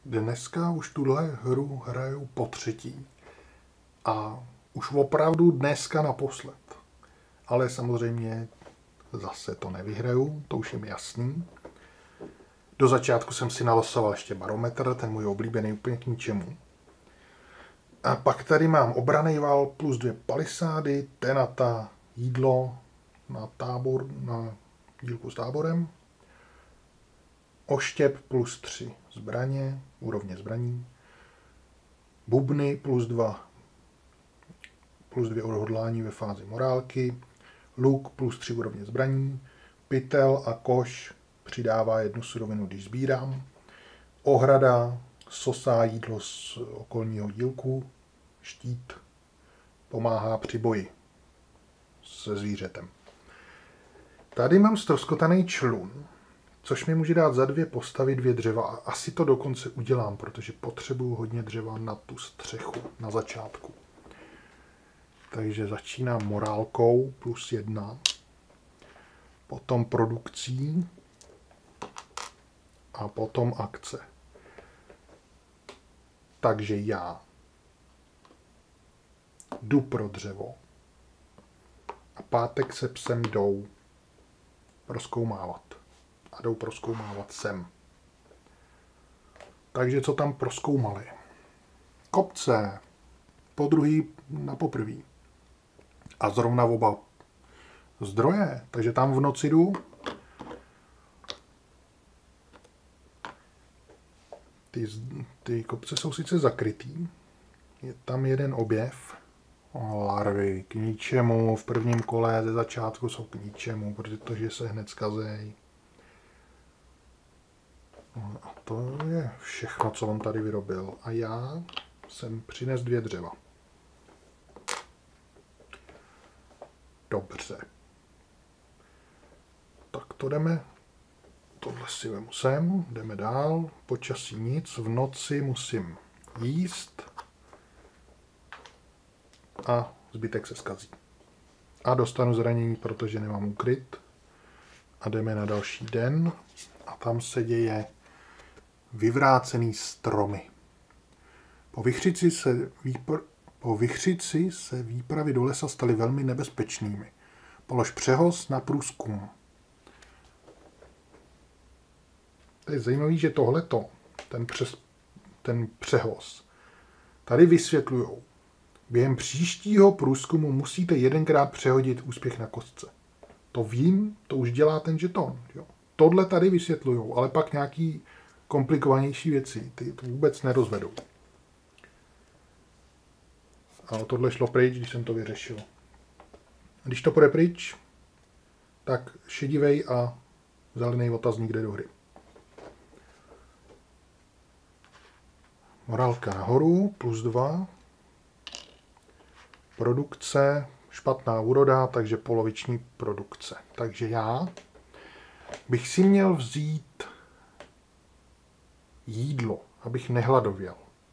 Dneska už tuhle hru hraju po třetí. A už opravdu dneska naposled. Ale samozřejmě zase to nevyhraju, to už je mi jasný. Do začátku jsem si nalosoval ještě barometr, ten můj oblíbený úplně k ničemu. A pak tady mám obranný val plus 2 palisády, tenata, jídlo na dílku s táborem. Oštěp plus 3 zbraně, úrovně zbraní. Bubny plus 2 odhodlání ve fázi morálky. Luk plus 3 úrovně zbraní. Pytel a koš přidává 1 surovinu, když sbírám. Ohrada sosá jídlo z okolního dílku. Štít pomáhá při boji se zvířetem. Tady mám ztroskotaný člun, což mi může dát za 2 postavy 2 dřeva. A asi to dokonce udělám, protože potřebuju hodně dřeva na tu střechu na začátku. Takže začínám morálkou plus 1, potom produkcí a potom akce. Takže já jdu pro dřevo a Pátek se psem jdou prozkoumávat. A jdou prozkoumávat sem. Takže co tam prozkoumali? Kopce. Podruhý na poprvý. A zrovna oba zdroje. Takže tam v noci jdu. Ty kopce jsou sice zakrytý. Je tam jeden objev. Larvy k ničemu. V prvním kole ze začátku jsou k ničemu, protože se hned zkazejí. A to je všechno, co on tady vyrobil. A já jsem přines 2 dřeva. Dobře. Tak to jdeme. Tohle si vemu sem. Jdeme dál. Počasí nic. V noci musím jíst. A zbytek se zkazí. A dostanu zranění, protože nemám úkryt. A jdeme na další den. A tam se děje vyvrácený stromy. Po Vichřici se výpravy do lesa staly velmi nebezpečnými. Polož přehoz na průzkum. To je zajímavé, že tohleto, ten přehoz, tady vysvětlujou. Během příštího průzkumu musíte 1krát přehodit úspěch na kostce. To vím, to už dělá ten žeton. Jo. Tohle tady vysvětlujou, ale pak nějaký komplikovanější věci, ty to vůbec nerozvedou. Ale tohle šlo pryč, když jsem to vyřešil. Když to půjde pryč, tak šedivej a zelený otazník jde do hry. Morálka nahoru, plus 2. Produkce, špatná úroda, takže poloviční produkce. Takže já bych si měl vzít jídlo, abych nehladověl.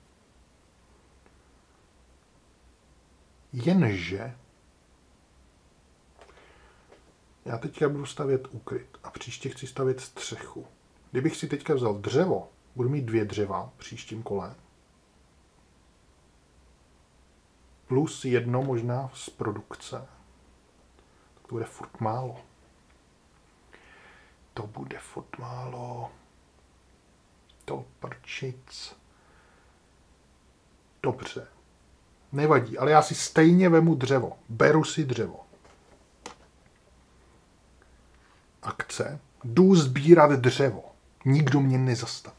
Jenže já teďka budu stavět úkryt a příště chci stavět střechu. Kdybych si teďka vzal dřevo, budu mít 2 dřeva v příštím kole. Plus 1 možná z produkce. Tak to bude furt málo. To bude furt málo. To prčic. Dobře. Nevadí, ale já si stejně vemu dřevo. Beru si dřevo. Akce. Jdu sbírat dřevo. Nikdo mě nezastaví.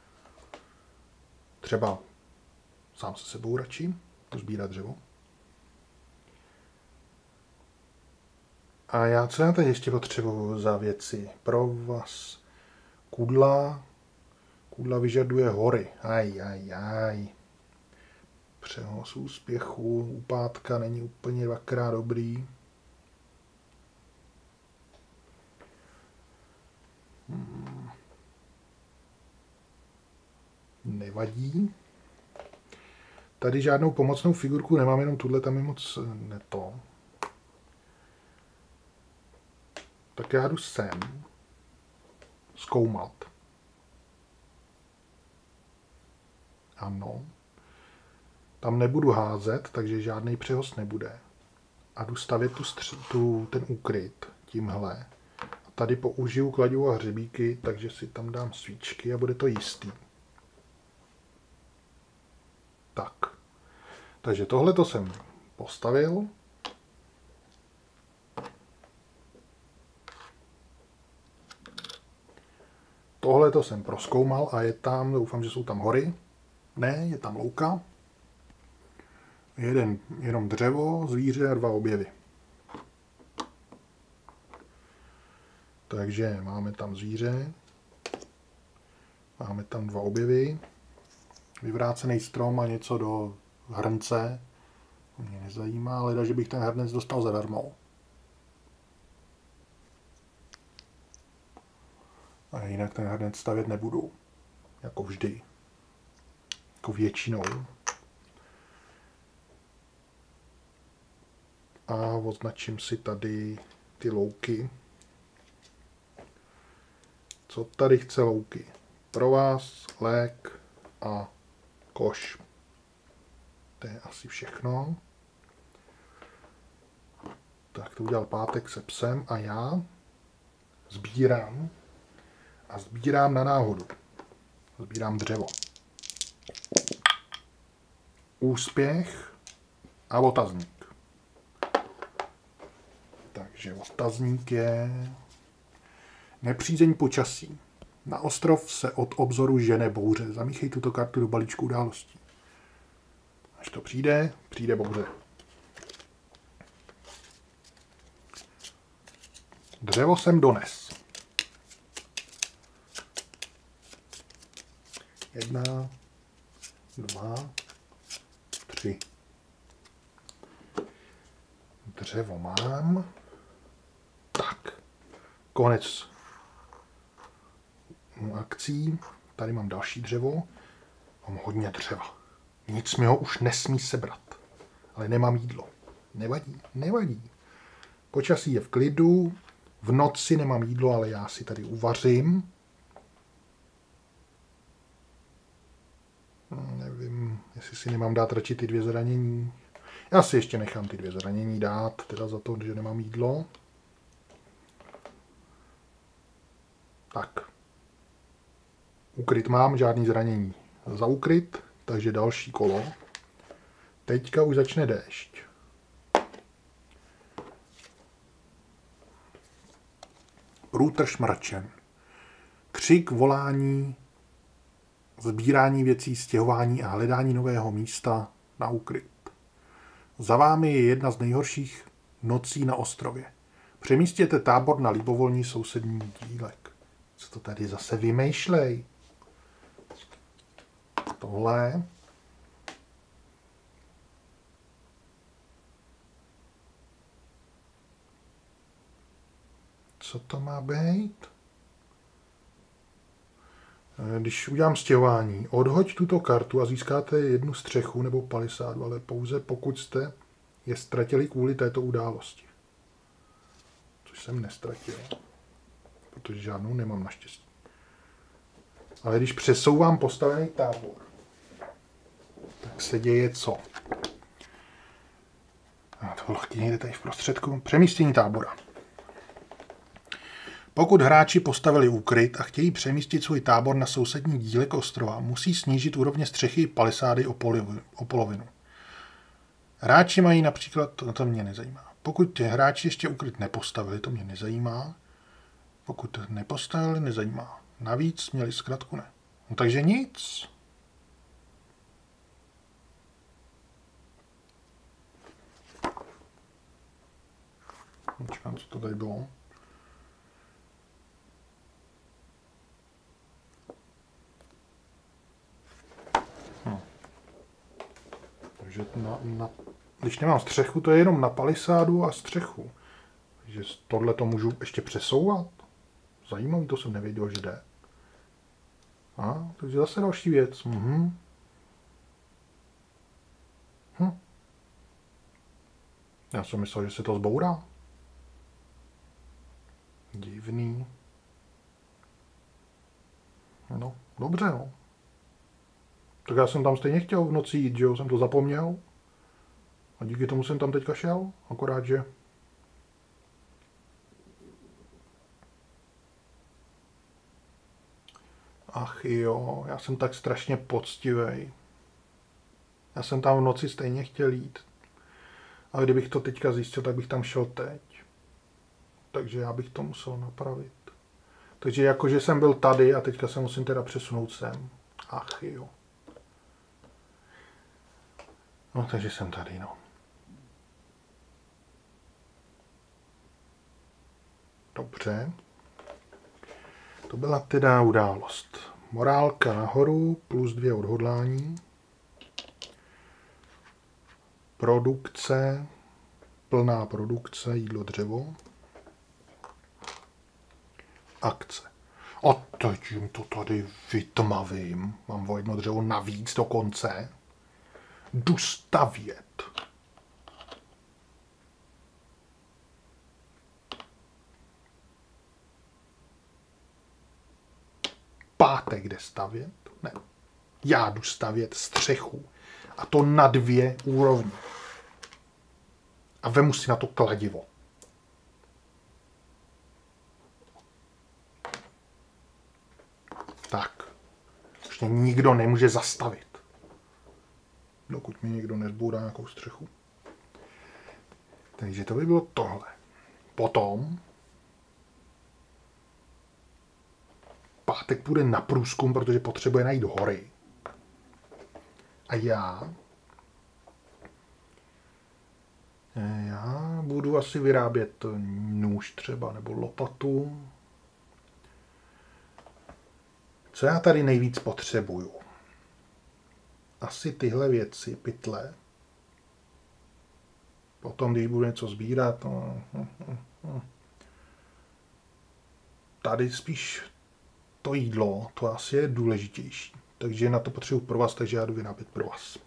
Třeba sám se sebou radši. Jdu sbírat dřevo. A co já tady ještě potřebuju za věci? Pro vás. Kudla. Kudla vyžaduje hory. Aj. Přehoz úspěchu, upátka není úplně 2krát dobrý. Nevadí. Tady žádnou pomocnou figurku nemám, jenom tuhle tam je moc neto. Tak já jdu sem zkoumat. Ano. Tam nebudu házet, takže žádný přehoz nebude. A jdu stavět ten úkryt tímhle. A tady použiju kladivo a hřebíky, takže si tam dám svíčky a bude to jistý. Tak. Takže tohle to jsem postavil. Tohle to jsem prozkoumal a je tam, doufám, že jsou tam hory. Ne, je tam louka. Jenom dřevo, zvíře a 2 objevy. Takže máme tam zvíře. Máme tam 2 objevy. Vyvrácený strom a něco do hrnce. Mě nezajímá, ale že bych ten hrnec dostal zadarmo. A jinak ten hrnec stavět nebudu. Jako vždy. Jako většinou. A označím si tady ty louky. Co tady chce louky? Pro vás, lék a koš. To je asi všechno. Tak to udělal Pátek se psem a já sbírám. A sbírám na náhodu. Sbírám dřevo. Úspěch a otazník. Takže otazník je nepřízeň počasí. Na ostrov se od obzoru žene bouře. Zamíchej tuto kartu do balíčku událostí. Až to přijde, přijde bouře. Dřevo jsem dones. 1, 2, 3. Dřevo mám. Tak. Konec akcí. Tady mám další dřevo. Mám hodně dřeva. Nic mi ho už nesmí sebrat. Ale nemám jídlo. Nevadí, nevadí. Počasí je v klidu. V noci nemám jídlo, ale já si tady uvařím. Nevím, jestli si nemám dát radši ty 2 zranění. Já si ještě nechám ty 2 zranění dát, teda za to, že nemám jídlo. Tak. Ukryt mám, žádný zranění. Za ukryt, takže další kolo. Teďka už začne déšť. Průtrž mračen. Křik, volání, sbírání věcí, stěhování a hledání nového místa na úkryt. Za vámi je jedna z nejhorších nocí na ostrově. Přemístěte tábor na libovolný sousední dílek. Co to tady zase vymýšlej? Tohle. Co to má být? Když udělám stěhování, odhoď tuto kartu a získáte 1 střechu nebo palisádu, ale pouze pokud jste je ztratili kvůli této události. Což jsem nestratil, protože žádnou nemám naštěstí. Ale když přesouvám postavený tábor, tak se děje co? A to bylo někde tady v prostředku. Přemístění tábora. Pokud hráči postavili úkryt a chtějí přemístit svůj tábor na sousední dílek ostrova, musí snížit úrovně střechy palisády o polovinu. Hráči mají například, to mě nezajímá. Pokud hráči ještě úkryt nepostavili, to mě nezajímá. Pokud nepostavili, nezajímá. Navíc měli zkratku ne. No takže nic. Počkám, co to tady bylo. Takže když nemám střechu, to je jenom na palisádu a střechu. Takže tohle to můžu ještě přesouvat. Zajímavý, to jsem nevěděl, že jde. Takže zase další věc. Já jsem myslel, že se to zbourá. Divný. No, dobře, no. Tak já jsem tam stejně chtěl v noci jít, že jo, jsem to zapomněl. A díky tomu jsem tam teďka šel, akorát, že... Ach jo, já jsem tak strašně poctivej. Já jsem tam v noci stejně chtěl jít. A kdybych to teďka zjistil, tak bych tam šel teď. Takže já bych to musel napravit. Takže jakože jsem byl tady a teďka se musím teda přesunout sem. Ach jo. No takže jsem tady, no. Dobře. To byla teda událost. Morálka nahoru, plus 2 odhodlání. Produkce, plná produkce, jídlo, dřevo. Akce. A teď jim to tady vytmavím. Mám o jedno dřevo navíc dokonce. Jdu stavět. Pátek jde stavět? Ne. Já jdu stavět střechu. A to na 2 úrovni. A vemu si na to kladivo. Tak. Už mě nikdo nemůže zastavit. Dokud mi někdo nezbourá nějakou střechu. Takže to by bylo tohle. Potom pátek půjde na průzkum, protože potřebuje najít hory. A já budu asi vyrábět nůž třeba, nebo lopatu. Co já tady nejvíc potřebuju? Asi tyhle věci, pytle. Potom, když budu něco sbírat, tady spíš to jídlo, to asi je důležitější. Takže na to potřebuji provaz, takže já jdu vyrábět provaz.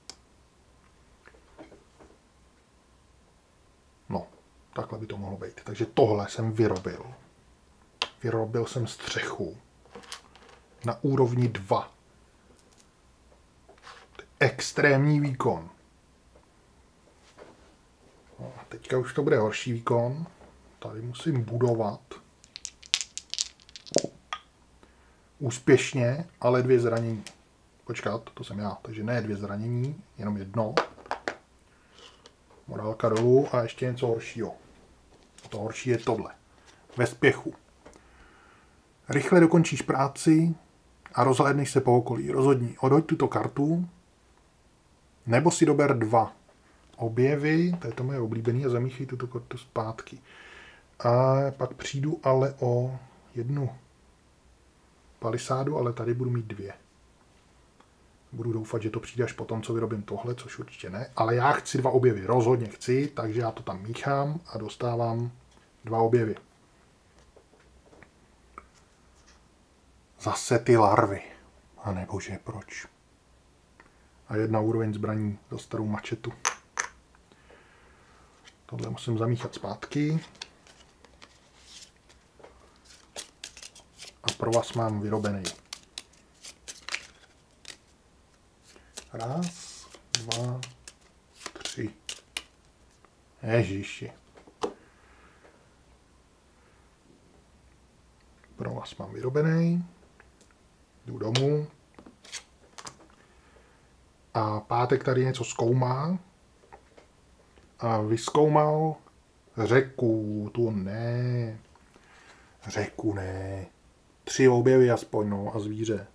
No, takhle by to mohlo být. Takže tohle jsem vyrobil. Vyrobil jsem střechu na úrovni 2. Extrémní výkon. No, a teďka už to bude horší výkon. Tady musím budovat. Úspěšně, ale 2 zranění. Počkat, to jsem já. Takže ne 2 zranění, jenom 1. Morálka dolů a ještě něco horšího. To horší je tohle. Ve spěchu. Rychle dokončíš práci a rozhlédneš se po okolí. Rozhodni, odhoď tuto kartu, nebo si dober 2 objevy, to je to moje oblíbené, a zamíchej tuto kartu zpátky. A pak přijdu ale o 1 palisádu, ale tady budu mít 2. Budu doufat, že to přijde až potom, co vyrobím tohle, což určitě ne. Ale já chci 2 objevy, rozhodně chci, takže já to tam míchám a dostávám 2 objevy. Zase ty larvy. A nebože, proč? A 1 úroveň zbraní za starou mačetu. Tohle musím zamíchat zpátky. A provaz mám vyrobený. 1, 2, 3. Ježiši. Provaz mám vyrobený. Jdu domů. A pátek tady něco zkoumá. A vyzkoumal řeku. Tu ne. Řeku ne. 3 objevy aspoň, no, a zvíře.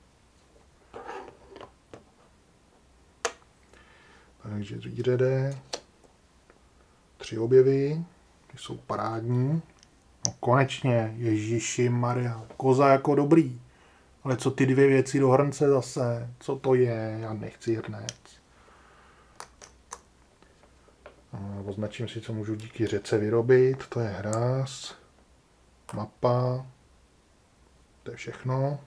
Takže zvíře jde. 3 objevy. Ty jsou parádní. No konečně, Ježíši Maria. Koza jako dobrý. Ale co ty 2 věci do hrnce zase? Co to je? Já nechci hrnec. Označím si, co můžu díky řece vyrobit. To je hráz. Mapa. To je všechno.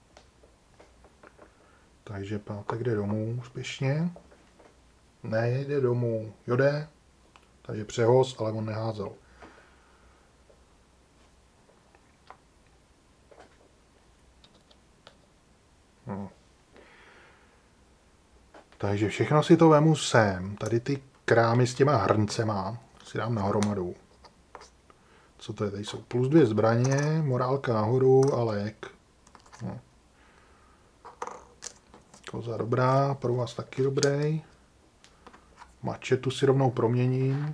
Takže pátek jde domů úspěšně. Nejde domů. Jo jde. Takže přehoz, ale on neházel. Takže všechno si to vemu sem. Tady ty krámy s těma hrncema si dám nahromadu. Co to je? Tady jsou plus 2 zbraně, morálka nahoru a lék. No. Koza dobrá, pro vás taky dobrý. Mačetu si rovnou proměním.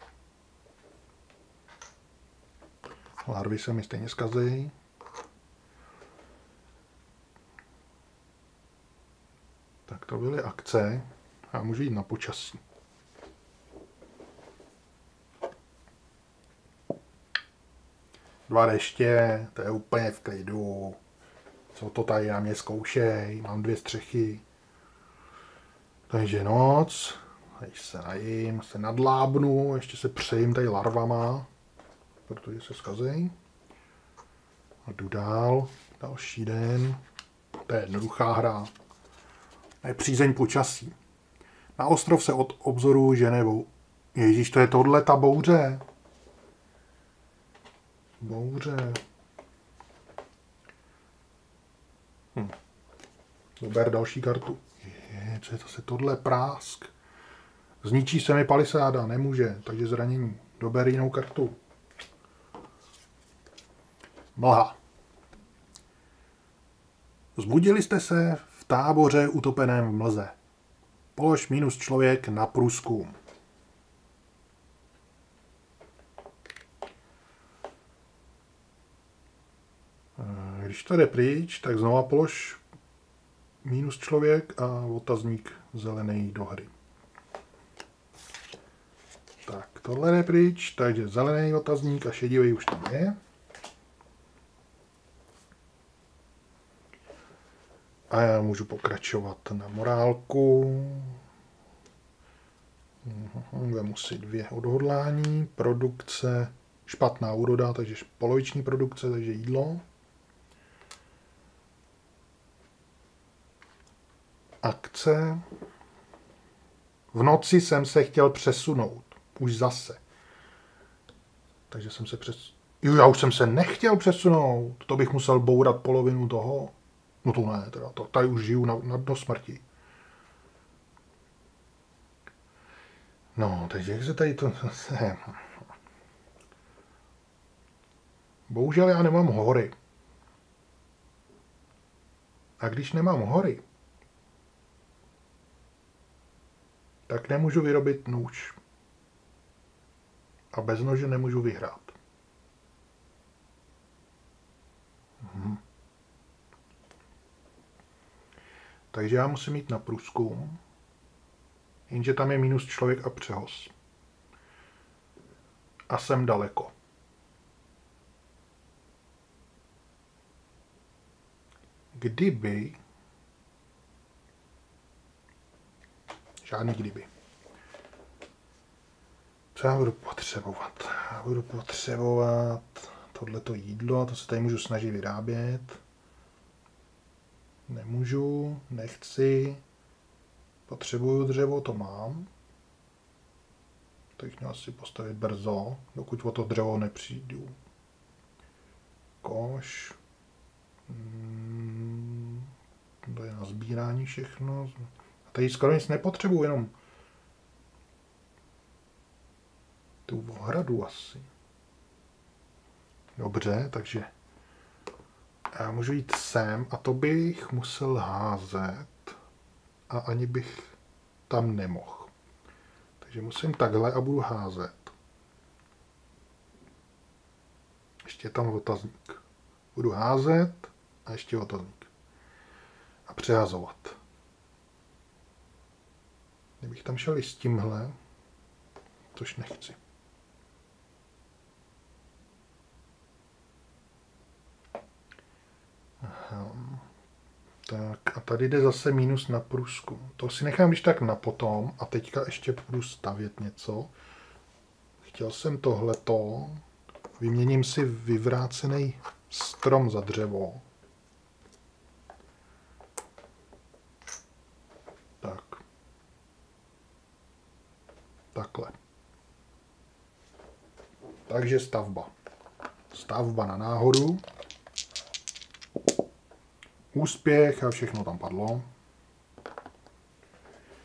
Larvy se mi stejně zkazejí. Tak to byly akce. Já můžu jít na počasí. Dva deště, to je úplně v klidu. Co to tady na mě zkoušej, mám 2 střechy. Takže noc, tady se najím, se nadlábnu, ještě se přejím tady larvama, protože se zkazejí. A jdu dál, další den. To je jednoduchá hra. To je přízeň počasí. Na ostrov se od obzoru žene Ježíš, to je tohle ta bouře. Bouře. Dober další kartu. Co je to se tohle prásk? Zničí se mi palisáda, nemůže, takže zranění. Dober jinou kartu. Mlha. Zbudili jste se v táboře utopeném v mlze. Polož minus člověk na průzkum. Když to jde pryč, tak znova polož minus člověk a otazník zelený do hry. Tak, tohle jde pryč, takže zelený otazník a šedivý už tam je. A já můžu pokračovat na morálku. Vemu si 2 odhodlání, produkce, špatná úroda, takže poloviční produkce, takže jídlo. Akce. V noci jsem se chtěl přesunout. Už zase. Takže jsem se já už jsem se nechtěl přesunout. To bych musel bourat polovinu toho. No to ne, teda. Tady už žiju do smrti. No, takže jak se tady to... Bohužel já nemám hory. A když nemám hory, tak nemůžu vyrobit nůž. A bez nože nemůžu vyhrát. Takže já musím jít na průzkum, jenže tam je minus člověk a přehoz. A jsem daleko. Kdyby... Žádný kdyby. Co já budu potřebovat? Já budu potřebovat tohleto jídlo, to se tady můžu snažit vyrábět. Nemůžu, nechci. Potřebuju dřevo, to mám. Tak měl si postavit brzo, dokud o to dřevo nepřijdu. Koš. To je na sbírání všechno. A tady skoro nic nepotřebuji, jenom tu ohradu asi. Dobře, takže já můžu jít sem a to bych musel házet a ani bych tam nemohl. Takže musím takhle a budu házet. Ještě tam otazník. Budu házet a ještě otazník. A přehazovat. Kdybych tam šel i s tímhle, což nechci. Aha. Tak a tady jde zase minus na průzkum. To si nechám když tak na potom a teďka ještě budu stavět něco. Chtěl jsem tohleto. Vyměním si vyvrácený strom za dřevo. Tak. Takhle. Takže stavba. Stavba na náhodu. Úspěch a všechno tam padlo.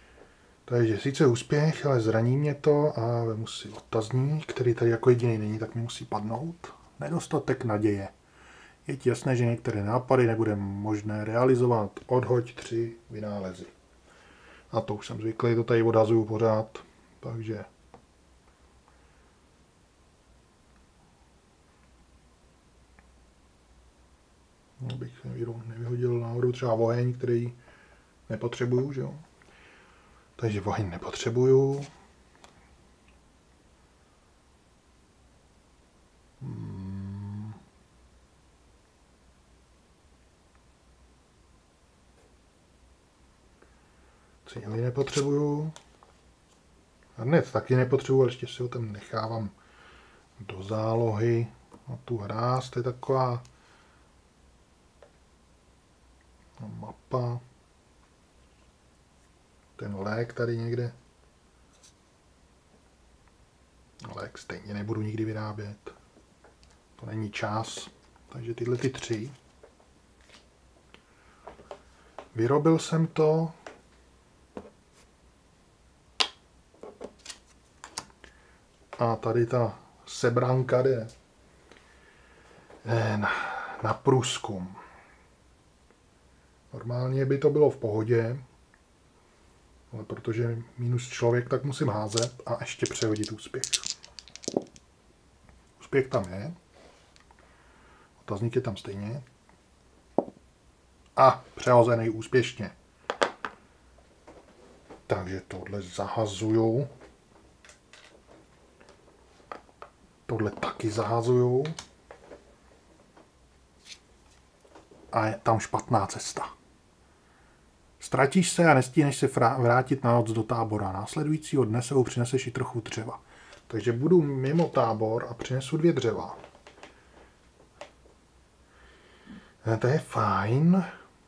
Takže sice úspěch, ale zraní mě to a vemu si otazník, který tady jako jediný není, tak mi musí padnout. Nedostatek naděje. Je ti jasné, že některé nápady nebude možné realizovat. Odhoď 3 vynálezy. A to už jsem zvyklý, to tady odhazuju pořád. Takže abych nevyhodil náhodou třeba oheň, který nepotřebuju, že jo. Takže oheň nepotřebuju. Cíly nepotřebuju. A hned taky nepotřebuju, ale ještě si ho tam nechávám do zálohy. A tu hráz, to je taková mapa. Ten lék tady někde. Lék stejně nebudu nikdy vyrábět. To není čas. Takže tyhle ty 3. Vyrobil jsem to. A tady ta sebranka jde na průzkum. Normálně by to bylo v pohodě, ale protože minus člověk, tak musím házet a ještě přehodit úspěch. Úspěch tam je. Otazník je tam stejně. A přehozený úspěšně. Takže tohle zahazuju. Tohle taky zahazuju. A je tam špatná cesta. Ztratíš se a nestíneš se vrátit na noc do tábora. Následujícího dne sebou přineseš i trochu dřeva. Takže budu mimo tábor a přinesu 2 dřeva. To je fajn.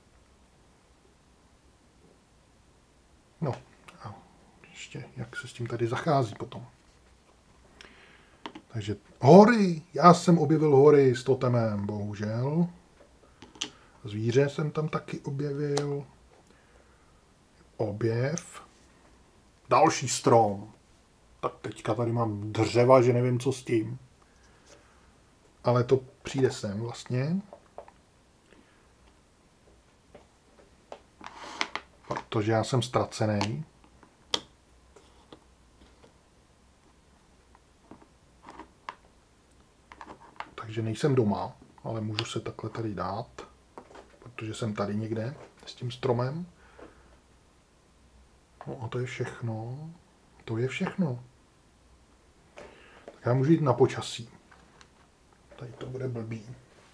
No, a ještě jak se s tím tady zachází potom. Takže hory. Já jsem objevil hory s totemem, bohužel. Zvíře jsem tam taky objevil. Objev. Další strom. Tak teďka tady mám dřeva, že nevím, co s tím. Ale to přijde sem vlastně. Protože já jsem ztracený. Takže nejsem doma, ale můžu se takhle tady dát. Protože jsem tady někde s tím stromem. No a to je všechno. To je všechno. Tak já můžu jít na počasí. Tady to bude blbý.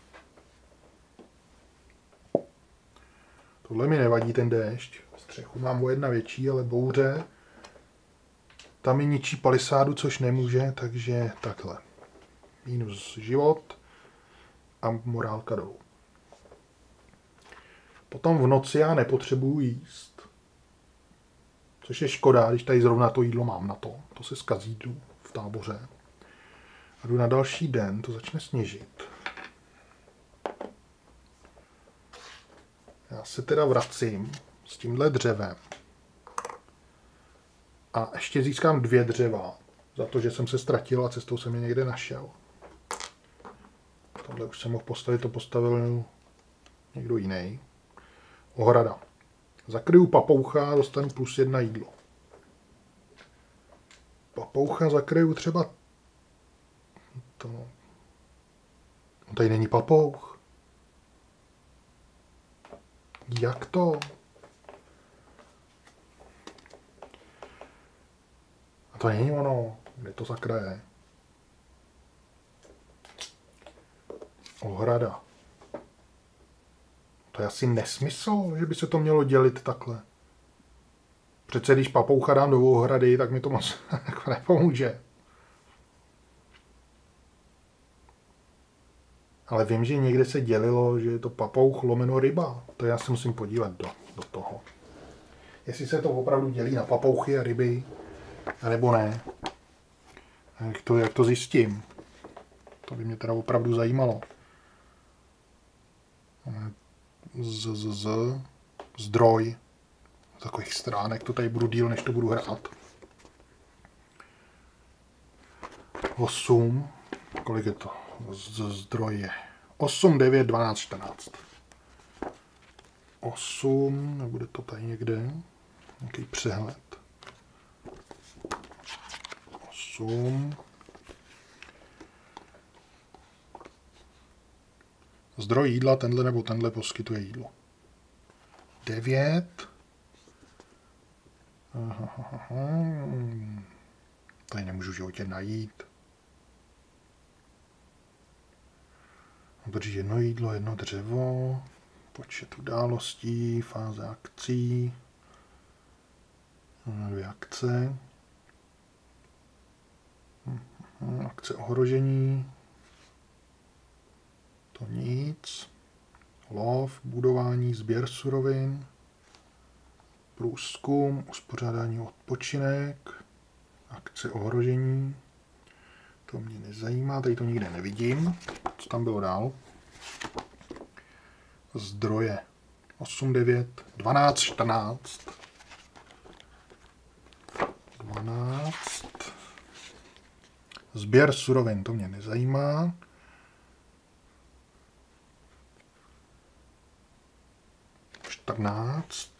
Tohle mi nevadí, ten déšť. Střechu mám o 1 větší, ale bouře. Tam mi ničí palisádu, což nemůže, takže takhle. Minus život a morálka dolů. Potom v noci já nepotřebuju jíst. Což je škoda, když tady zrovna to jídlo mám na to. To se zkazí, jdu v táboře. A jdu na další den, to začne sněžit. Já se teda vracím s tímhle dřevem. A ještě získám 2 dřeva. Za to, že jsem se ztratil a cestou jsem je někde našel. Tohle už jsem mohl postavit, to postavil někdo jiný. Ohrada. Zakryju papoucha a dostanu +1 jídlo. Papoucha zakryju třeba to. No, tady není papouch. Jak to? A to není ono. Kde to zakraje? Ohrada. To je asi nesmysl, že by se to mělo dělit takhle. Přece když papoucha dám do ohrady, tak mi to moc nepomůže. Ale vím, že někde se dělilo, že je to papouch lomeno ryba. To já se musím podívat do toho. Jestli se to opravdu dělí na papouchy a ryby, nebo ne. Jak to zjistím? To by mě teda opravdu zajímalo. Zdroj. takových stránek, to tady budu díl, než to budu hrát. 8, kolik je to? Zdroje. 8, 9, 12, 14. 8, nebude to tady někde, nějaký přehled. 8. Zdroj jídla, tenhle nebo tenhle poskytuje jídlo. 9. Tady nemůžu v životě najít. Drží jedno jídlo, jedno dřevo, počet událostí, fáze akcí, 2 akce, akce ohrožení, to nic, lov, budování, sběr surovin, průzkum, uspořádání odpočinek, akce ohrožení, to mě nezajímá, tady to nikde nevidím. Co tam bylo dál? Zdroje. 8, 9, 12, 14. 12. Sběr surovin, to mě nezajímá. 14.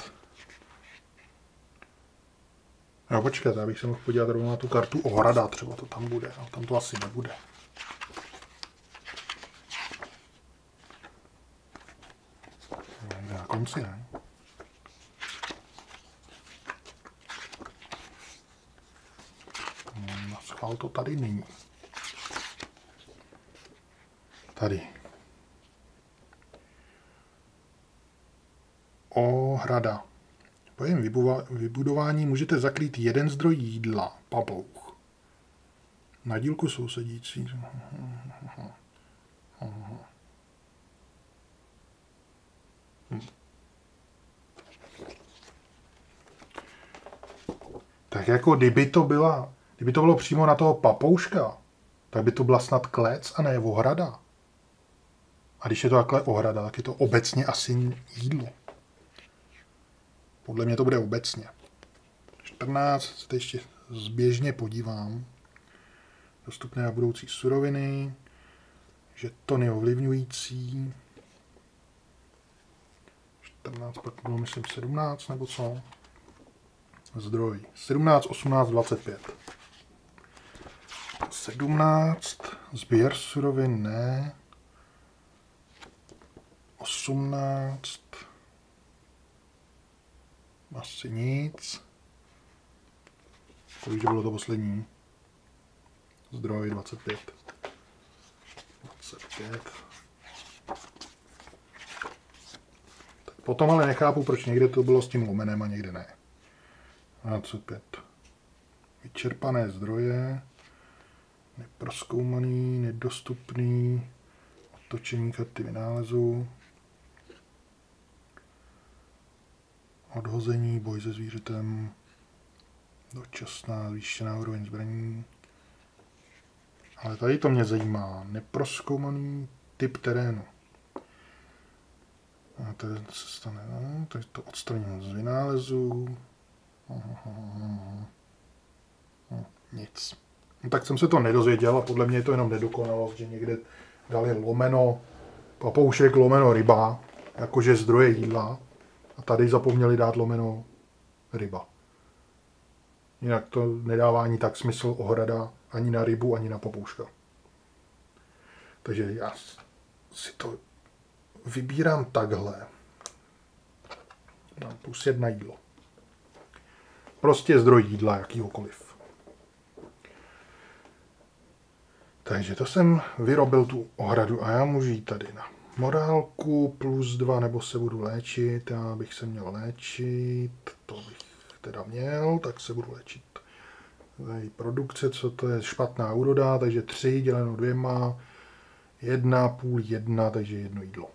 No počkejte, já bych se mohl podívat rovnou na tu kartu ohrada, třeba to tam bude, ale tam to asi nebude. Na konci, ne? Na schvál to tady není. Tady. Ohrada. Pojem vybudování můžete zakrýt jeden zdroj jídla, papouch. Na dílku sousedící. Tak jako kdyby to bylo přímo na toho papouška, tak by to byla snad klec a ne ohrada. A když je to takhle ohrada, tak je to obecně asi jídlo. Podle mě to bude obecně. 14, se teď ještě zběžně podívám. Dostupné a budoucí suroviny, žetony ovlivňující. 14, pak bylo myslím 17, nebo co? Zdroj. 17, 18, 25. 17, sběr surovin, ne. 18, asi nic. Kolik bylo to poslední? Zdroj 25. 25. Tak potom ale nechápu, proč někde to bylo s tím lomenem a někde ne. 25. Vyčerpané zdroje. Neprozkoumaný, nedostupný. Otočení karty vynálezu. Odhození, boj se zvířetem. Dočasná zvýšená úroveň zbraní. Ale tady to mě zajímá. Neprozkoumaný typ terénu. A to se stane, no, takže to odstraním z vynálezu. Nic. No, tak jsem se to nedozvěděl a podle mě je to jenom nedokonalost, že někde dali lomeno papoušek, lomeno ryba, jakože zdroje jídla. A tady zapomněli dát lomeno ryba. Jinak to nedává ani tak smysl ohrada ani na rybu, ani na papouška. Takže já si to vybírám takhle. Dám plus 1 jídlo. Prostě zdroj jídla, jakýhokoliv. Takže to jsem vyrobil tu ohradu a já můžu jít tady na morálku plus 2, nebo se budu léčit. Já bych se měl léčit, to bych teda měl, tak se budu léčit. Tady produkce, co to je, špatná úroda, takže 3 děleno 2, 1, půl 1, takže 1 jídlo.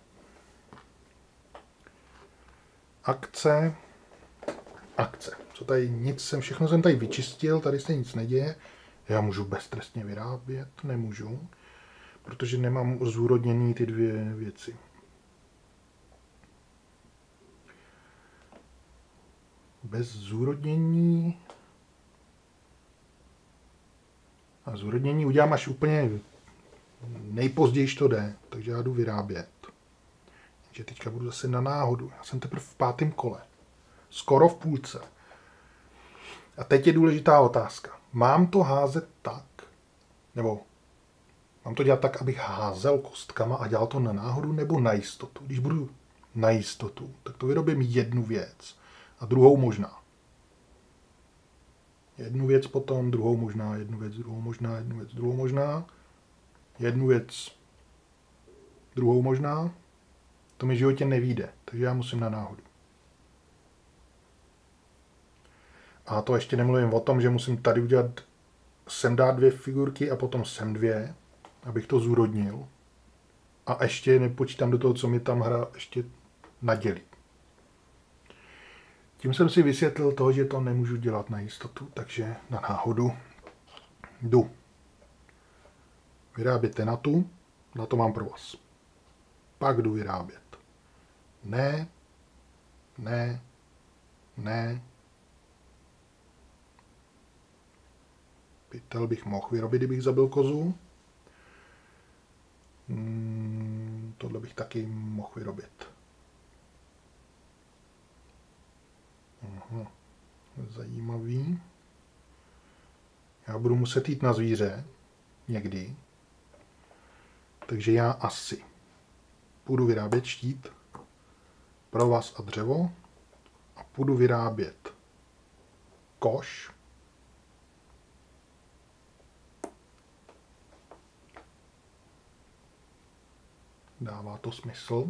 Akce. Co tady nic všechno jsem tady vyčistil, tady se nic neděje. Já můžu beztrestně vyrábět, nemůžu, protože nemám zúrodněný ty 2 věci. Bez zúrodnění. A zúrodnění udělám až úplně nejpozději, to jde. Takže já jdu vyrábět. Takže teďka budu zase na náhodu. Já jsem teprve v 5. kole. Skoro v půlce. A teď je důležitá otázka. Mám to házet tak, nebo mám to dělat tak, abych házel kostkama a dělal to na náhodu, nebo na jistotu? Když budu na jistotu, tak to vyrobím jednu věc a druhou možná. Jednu věc potom, druhou možná, jednu věc, druhou možná, jednu věc, druhou možná, jednu věc, druhou možná. To mi v životě nevyjde, takže já musím na náhodu. A to ještě nemluvím o tom, že musím tady udělat, sem dát 2 figurky a potom sem 2, abych to zúrodnil. A ještě nepočítám do toho, co mi tam hra ještě nadělí. Tím jsem si vysvětlil to, že to nemůžu dělat na jistotu, takže na náhodu jdu vyrábět tenatu, na to mám pro vás. Pak jdu vyrábět. Ne, ne, ne. Pytel bych mohl vyrobit, kdybych zabil kozu. Tohle bych taky mohl vyrobit. Aha, zajímavý. Já budu muset jít na zvíře někdy. Takže já asi půjdu vyrábět štít, provaz a dřevo a půjdu vyrábět koš. Dává to smysl.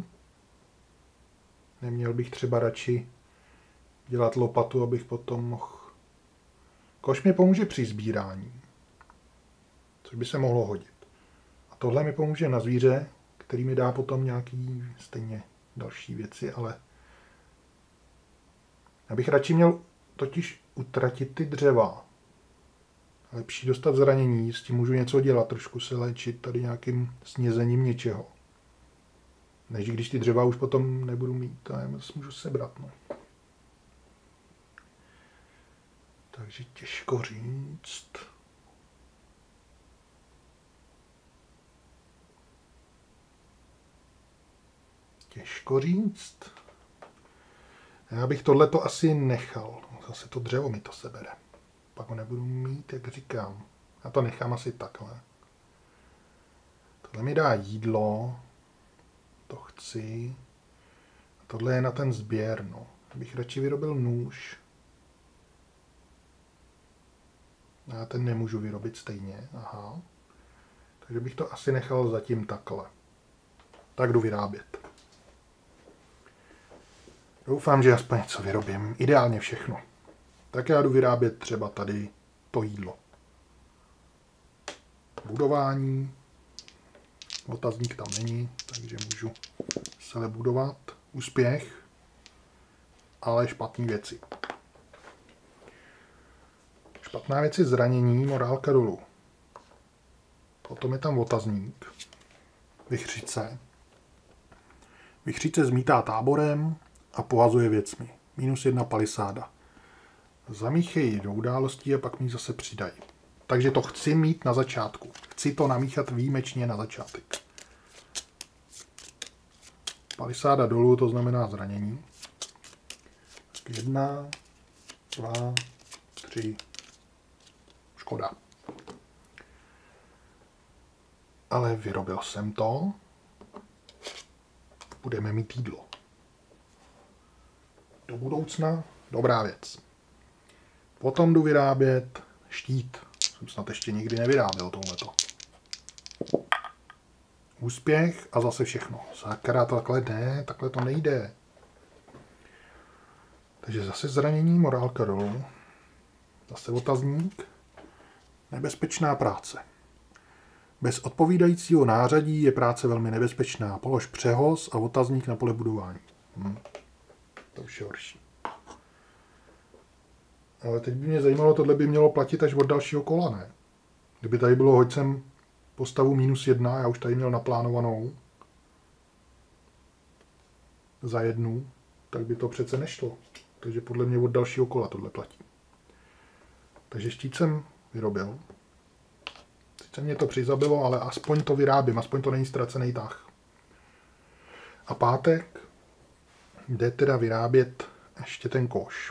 Neměl bych třeba radši dělat lopatu, abych potom mohl... Koš mi pomůže při sbírání, což by se mohlo hodit. A tohle mi pomůže na zvíře, který mi dá potom nějaký stejně další věci, ale já bych radši měl totiž utratit ty dřeva. Lepší dostat zranění, s tím můžu něco dělat, trošku se léčit tady nějakým snězením něčeho. Než když ty dřeva už potom nebudu mít a já můžu sebrat. No. Takže těžko říct. Těžko říct. Já bych tohleto asi nechal. Zase to dřevo mi to sebere. Pak ho nebudu mít, jak říkám. Já to nechám asi takhle. Tohle mi dá jídlo. To chci. A tohle je na ten sběr. No. Abych radši vyrobil nůž. Já ten nemůžu vyrobit stejně. Aha. Takže bych to asi nechal zatím takhle. Tak jdu vyrábět. Doufám, že aspoň něco vyrobím. Ideálně všechno. Tak já jdu vyrábět třeba tady to jídlo. Budování. Otazník tam není, takže můžu se budovat. Úspěch. Ale špatné věci. Špatná věc je zranění, morálka dolů. Potom je tam otazník. Vichřice. Vichřice zmítá táborem a pohazuje věcmi. -1 palisáda. Zamíchej do událostí a pak mi zase přidají. Takže to chci mít na začátku. Chci to namíchat výjimečně na začátek. Palisáda dolů, to znamená zranění. 1, 2, 3. Škoda. Ale vyrobil jsem to. Budeme mít jídlo. Do budoucna dobrá věc. Potom jdu vyrábět štít. Jsem snad ještě nikdy nevyráběl tohleto. Úspěch a zase všechno. Sakra, takhle ne, takhle to nejde. Takže zase zranění, morálka dolů. Zase otazník. Nebezpečná práce. Bez odpovídajícího nářadí je práce velmi nebezpečná. Polož přehoz a otazník na pole budování. To už je horší. Ale teď by mě zajímalo, tohle by mělo platit až od dalšího kola, ne? Kdyby tady bylo hoď sem postavu -1, já už tady měl naplánovanou za 1, tak by to přece nešlo. Takže podle mě od dalšího kola tohle platí. Takže štít jsem vyrobil. Sice mě to přizabilo, ale aspoň to vyrábím, aspoň to není ztracený tah. A pátek jde teda vyrábět ještě ten koš.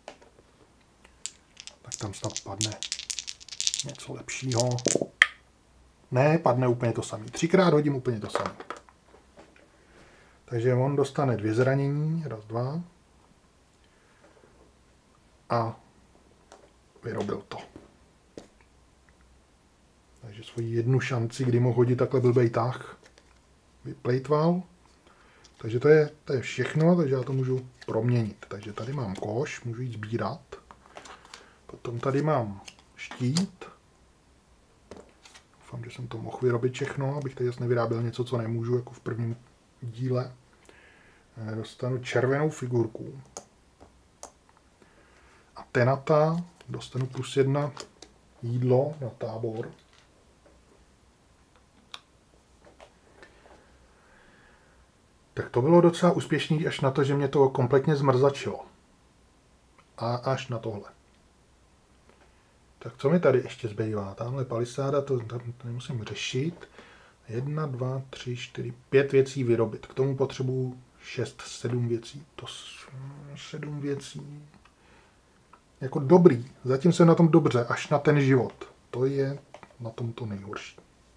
Tak tam snad padne něco lepšího. Ne, padne úplně to samé. 3krát hodím úplně to samé. Takže on dostane 2 zranění, 1, 2. A vyrobil to. Takže svoji jednu šanci, kdy mohl hodit takhle blbej tah, vyplejtval. Takže to je všechno, takže já to můžu proměnit. Takže tady mám koš, můžu jít sbírat. Potom tady mám štít. Doufám, že jsem to mohl vyrobit všechno, abych tady zase nevyráběl něco, co nemůžu, jako v prvním díle. Dostanu červenou figurku. A tenata dostanu +1 jídlo na tábor. Tak to bylo docela úspěšný až na to, že mě to kompletně zmrzačilo. A až na tohle. Tak co mi tady ještě zbývá? Tamhle palisáda, to nemusím řešit. 1, 2, 3, 4, 5 věcí vyrobit. K tomu potřebuju 6, 7 věcí. To 7 věcí. Jako dobrý. Zatím jsem na tom dobře, až na ten život. To je na tom to nejhorší.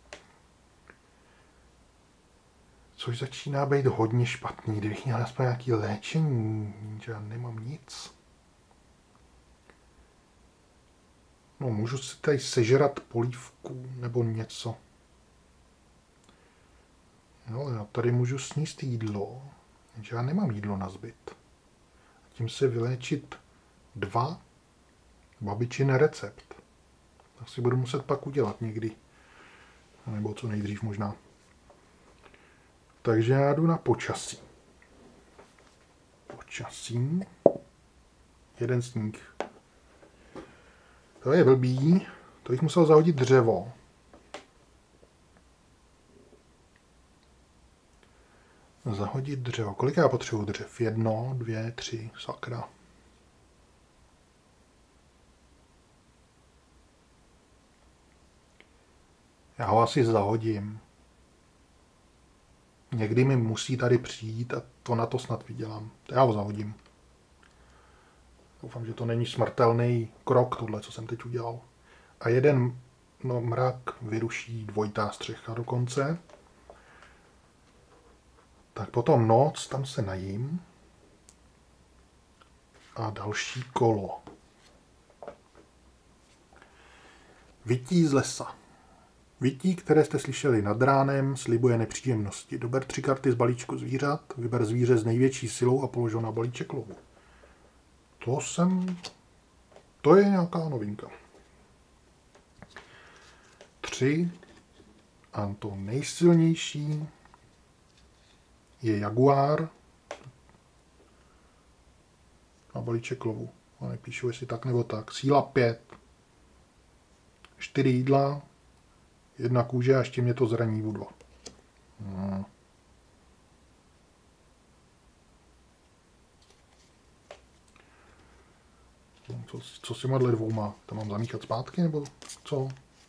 Což začíná být hodně špatný. Kdybych měl aspoň nějaké léčení, že já nemám nic. No, můžu si tady sežrat polívku nebo něco. No, já tady můžu sníst jídlo, že já nemám jídlo na zbyt. Tím se vyléčit 2 babičin recept. Tak si budu muset pak udělat někdy. Nebo co nejdřív možná. Takže já jdu na počasí. Počasí. 1 sníh. To je blbý. To bych musel zahodit dřevo. Zahodit dřevo. Kolik já potřebuji dřev? 1, 2, 3, sakra. Já ho asi zahodím. Někdy mi musí tady přijít a to na to snad vydělám. Já ho zahodím. Doufám, že to není smrtelný krok, tohle, co jsem teď udělal. A jeden mrak vyruší 2. střecha dokonce. Tak potom noc, tam se najím. A další kolo. Vytí z lesa. Vytí, které jste slyšeli nad ránem, slibuje nepříjemnosti. Dober 3 karty z balíčku zvířat, vyber zvíře s největší silou a polož ho na balíček lovu. To je nějaká novinka. 3 a to nejsilnější je jaguár na balíček lovu. A nepíšu, jestli tak nebo tak. Síla 5. 4 jídla, 1 kůže a ještě mě to zraní o 2. Co s těma 2? To mám zamíchat zpátky, nebo co?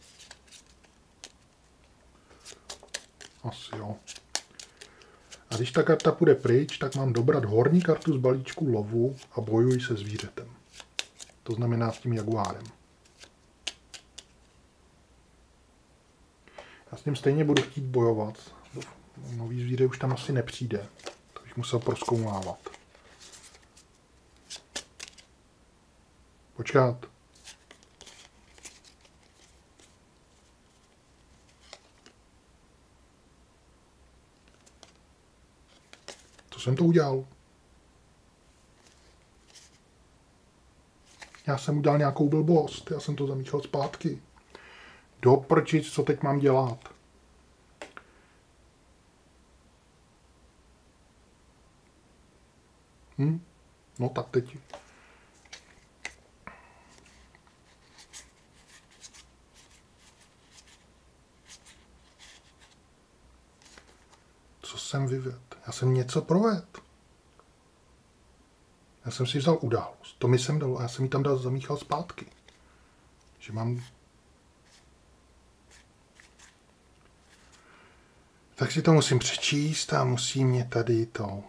Asi jo. A když ta karta půjde pryč, tak mám dobrat horní kartu z balíčku lovu a bojuji se zvířetem. To znamená s tím jaguárem. Já s tím stejně budu chtít bojovat. Nový zvíře už tam asi nepřijde. To bych musel prozkoumávat. Počkat. Co jsem to udělal? Já jsem udělal nějakou blbost. Já jsem to zamíchal zpátky. Do prčic, co teď mám dělat? No tak teď. Co jsem vyvedl? Já jsem něco provedl. Já jsem si vzal událost. To mi jsem dal a já jsem ji tam zamíchal zpátky. Že mám... Tak si to musím přečíst a musí mě tady to...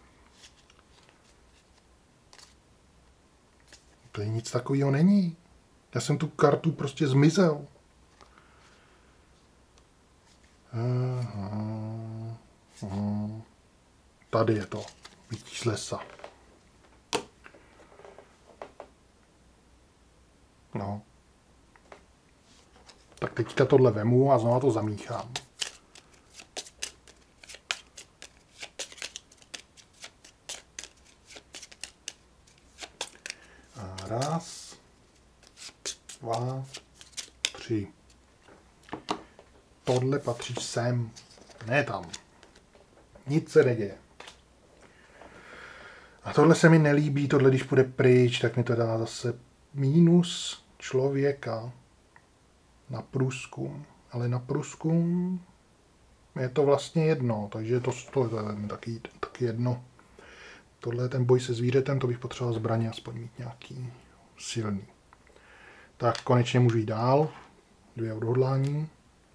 Tady nic takového není. Já jsem tu kartu prostě zmizel. Tady je to. Vytí z lesa. No. Tak teďka tohle vemu a znovu to zamíchám. A raz, 2, 3. Tohle patří sem, ne tam. Nic se neděje. A tohle se mi nelíbí, tohle když půjde pryč, tak mi to dá zase mínus člověka na průzkum. Ale na průzkum je to vlastně jedno, takže to je taky jedno. Tohle je ten boj se zvířetem, to bych potřeboval zbraně aspoň mít nějaký silný. Tak konečně můžu jít dál. 2 odhodlání.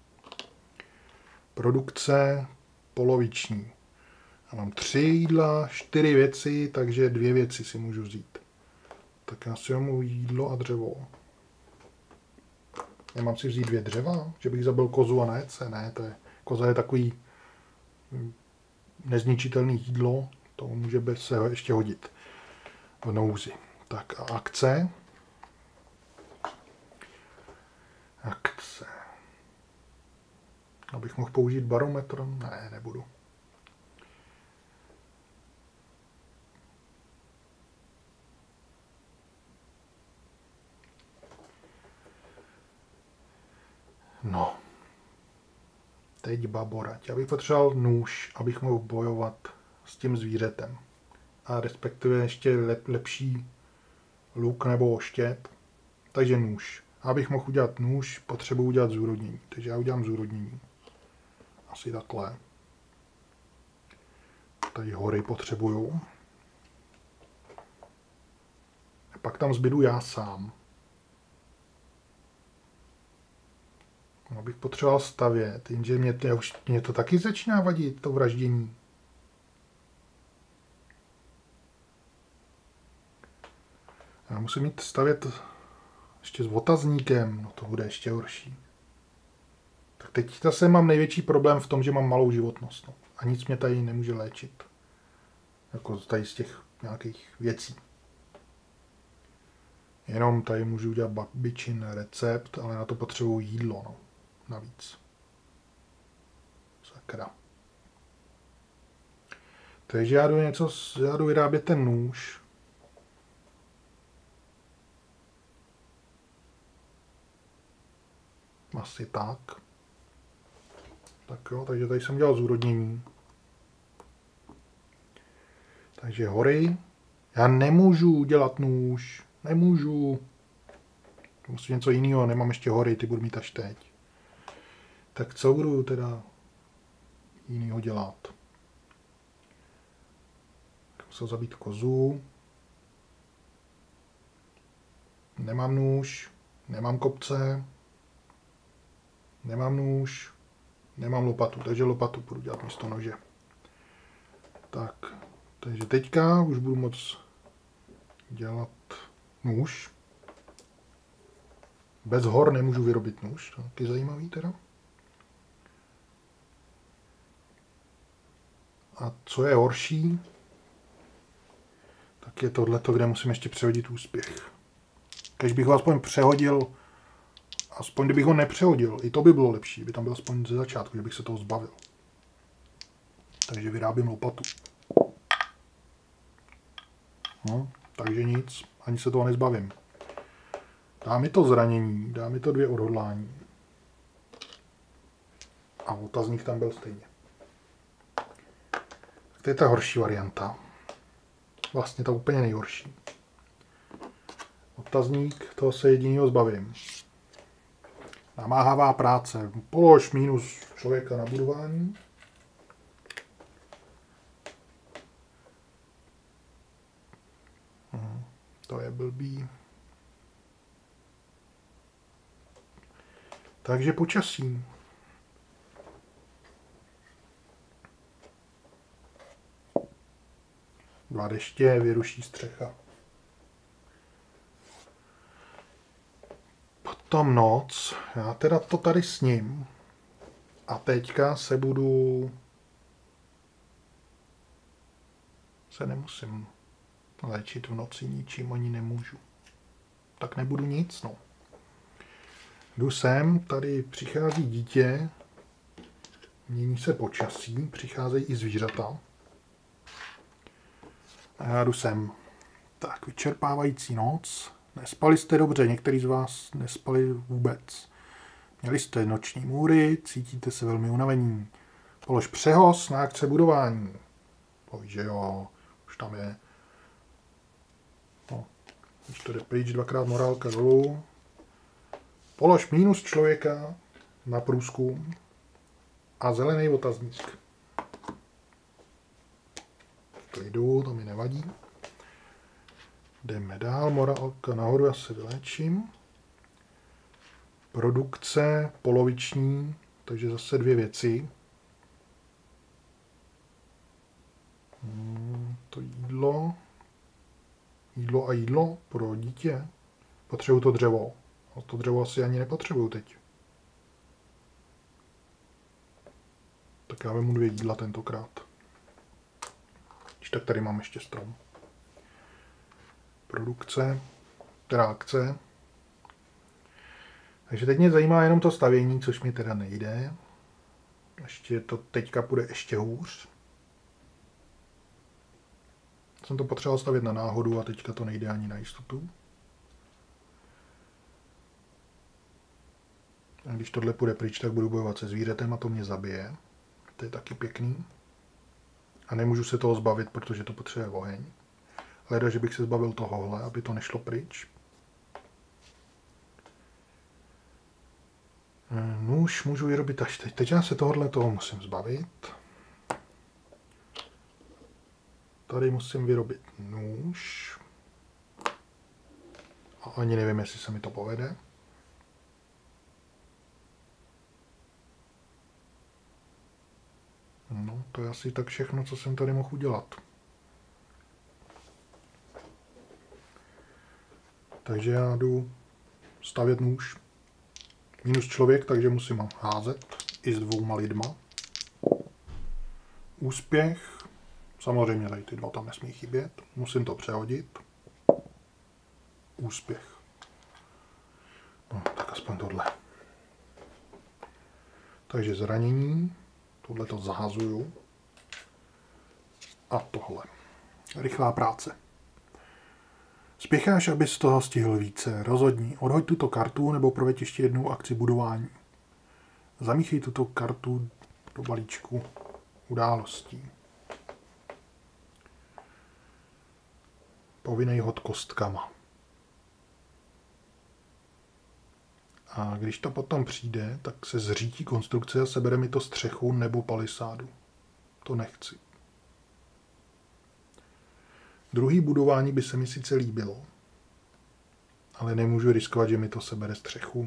Produkce poloviční. Já mám 3 jídla, 4 věci, takže 2 věci si můžu vzít. Tak já si vezmu jídlo a dřevo. Nemám si vzít 2 dřeva? Že bych zabil kozu a najet se? Ne, koza je takový nezničitelný jídlo. To může se ještě hodit v nouzi. Tak a akce. Akce. Abych mohl použít barometr? Ne, nebudu. No. Teď baborať. Já bych potřeboval nůž, abych mohl bojovat s tím zvířetem. A respektive ještě lepší luk nebo oštěp. Takže nůž. A abych mohl udělat nůž, potřebuji udělat zúrodnění. Takže já udělám zúrodnění. Asi takhle. Tady hory potřebuju. A pak tam zbydu já sám. Abych potřeboval stavět, jenže mě to taky začíná vadit, to vraždění. Já musím mít stavět ještě s otazníkem, no to bude ještě horší. Tak teď zase mám největší problém v tom, že mám malou životnost. No. A nic mě tady nemůže léčit. Jako tady z těch nějakých věcí. Jenom tady můžu udělat babičin recept, ale na to potřebuji jídlo, no. Navíc. Sakra. Takže já jdu vyrábět ten nůž. Asi tak. Tak jo, takže tady jsem dělal zúrodnění. Takže hory. Já nemůžu dělat nůž. Nemůžu. Musím něco jiného, nemám ještě hory, ty budu mít až teď. Tak co budu teda jinýho dělat? Musel zabít kozu. Nemám nůž. Nemám kopce. Nemám nůž. Nemám lopatu, takže lopatu budu dělat místo nože. Tak, takže teďka už budu moct dělat nůž. Bez hor nemůžu vyrobit nůž, to je taky zajímavý teda. A co je horší, tak je tohleto, kde musím ještě přehodit úspěch. Když bych ho aspoň přehodil, aspoň kdybych ho nepřehodil, i to by bylo lepší, by tam byl aspoň ze začátku, že bych se toho zbavil. Takže vyrábím lopatu. No, takže nic, ani se toho nezbavím. Dá mi to zranění, dá mi to 2 odhodlání. A otazník tam byl stejně. To je ta horší varianta. Vlastně ta úplně nejhorší. Otazník, toho se jedinýho zbavím. Namáhavá práce. Polož minus člověka na budování. blbý. Takže počasí. Dva deště, vyruší střecha. Potom noc. Já teda to tady sním. A teďka se nemusím léčit v noci, ničím ani nemůžu. Tak nebudu nic, no. Jdu sem, tady přichází dítě, mění se počasí, přicházejí i zvířata. A já jdu sem. Tak, vyčerpávající noc. Nespali jste dobře, někteří z vás nespali vůbec. Měli jste noční můry, cítíte se velmi unavení. Polož přehoz na akce budování. Povíš, že jo, už tam je. No, když to jde pryč, dvakrát morálka dolů. Polož mínus člověka na průzkum a zelený otazník. Klidu, to mi nevadí. Jdeme dál, morálka nahoru, já se vyléčím. Produkce poloviční, takže zase dvě věci. To jídlo a jídlo pro dítě. Potřebuju to dřevo. A to dřevo asi ani nepotřebuju teď. Tak já vemu 2 jídla tentokrát. Když tak tady mám ještě strom. Produkce, teda akce. Takže teď mě zajímá jenom to stavění, což mi teda nejde. Ještě to teďka půjde ještě hůř. Jsem to potřeboval stavět na náhodu a teďka to nejde ani na jistotu. A když tohle půjde pryč, tak budu bojovat se zvířetem a to mě zabije. To je taky pěkný. A nemůžu se toho zbavit, protože to potřebuje oheň. Leda, že bych se zbavil tohohle, aby to nešlo pryč. Nůž můžu vyrobit až teď. Teď já se toho musím zbavit. Tady musím vyrobit nůž. A ani nevím, jestli se mi to povede. No, to je asi tak všechno, co jsem tady mohl udělat. Takže já jdu stavět nůž. Minus člověk, takže musím házet i s 2 lidma. Úspěch. Samozřejmě tady ty 2 tam nesmí chybět. Musím to přehodit. Úspěch. No, tak aspoň tohle. Takže zranění. Tohle to zahazuju. A tohle. Rychlá práce. Spěcháš, abys toho stihl více. Rozhodni. Odhoď tuto kartu nebo proveď ještě jednou akci budování. Zamíchej tuto kartu do balíčku událostí. Povinnej hod kostkama. A když to potom přijde, tak se zřítí konstrukce a sebere mi to střechu nebo palisádu. To nechci. Druhý budování by se mi sice líbilo, ale nemůžu riskovat, že mi to sebere střechu.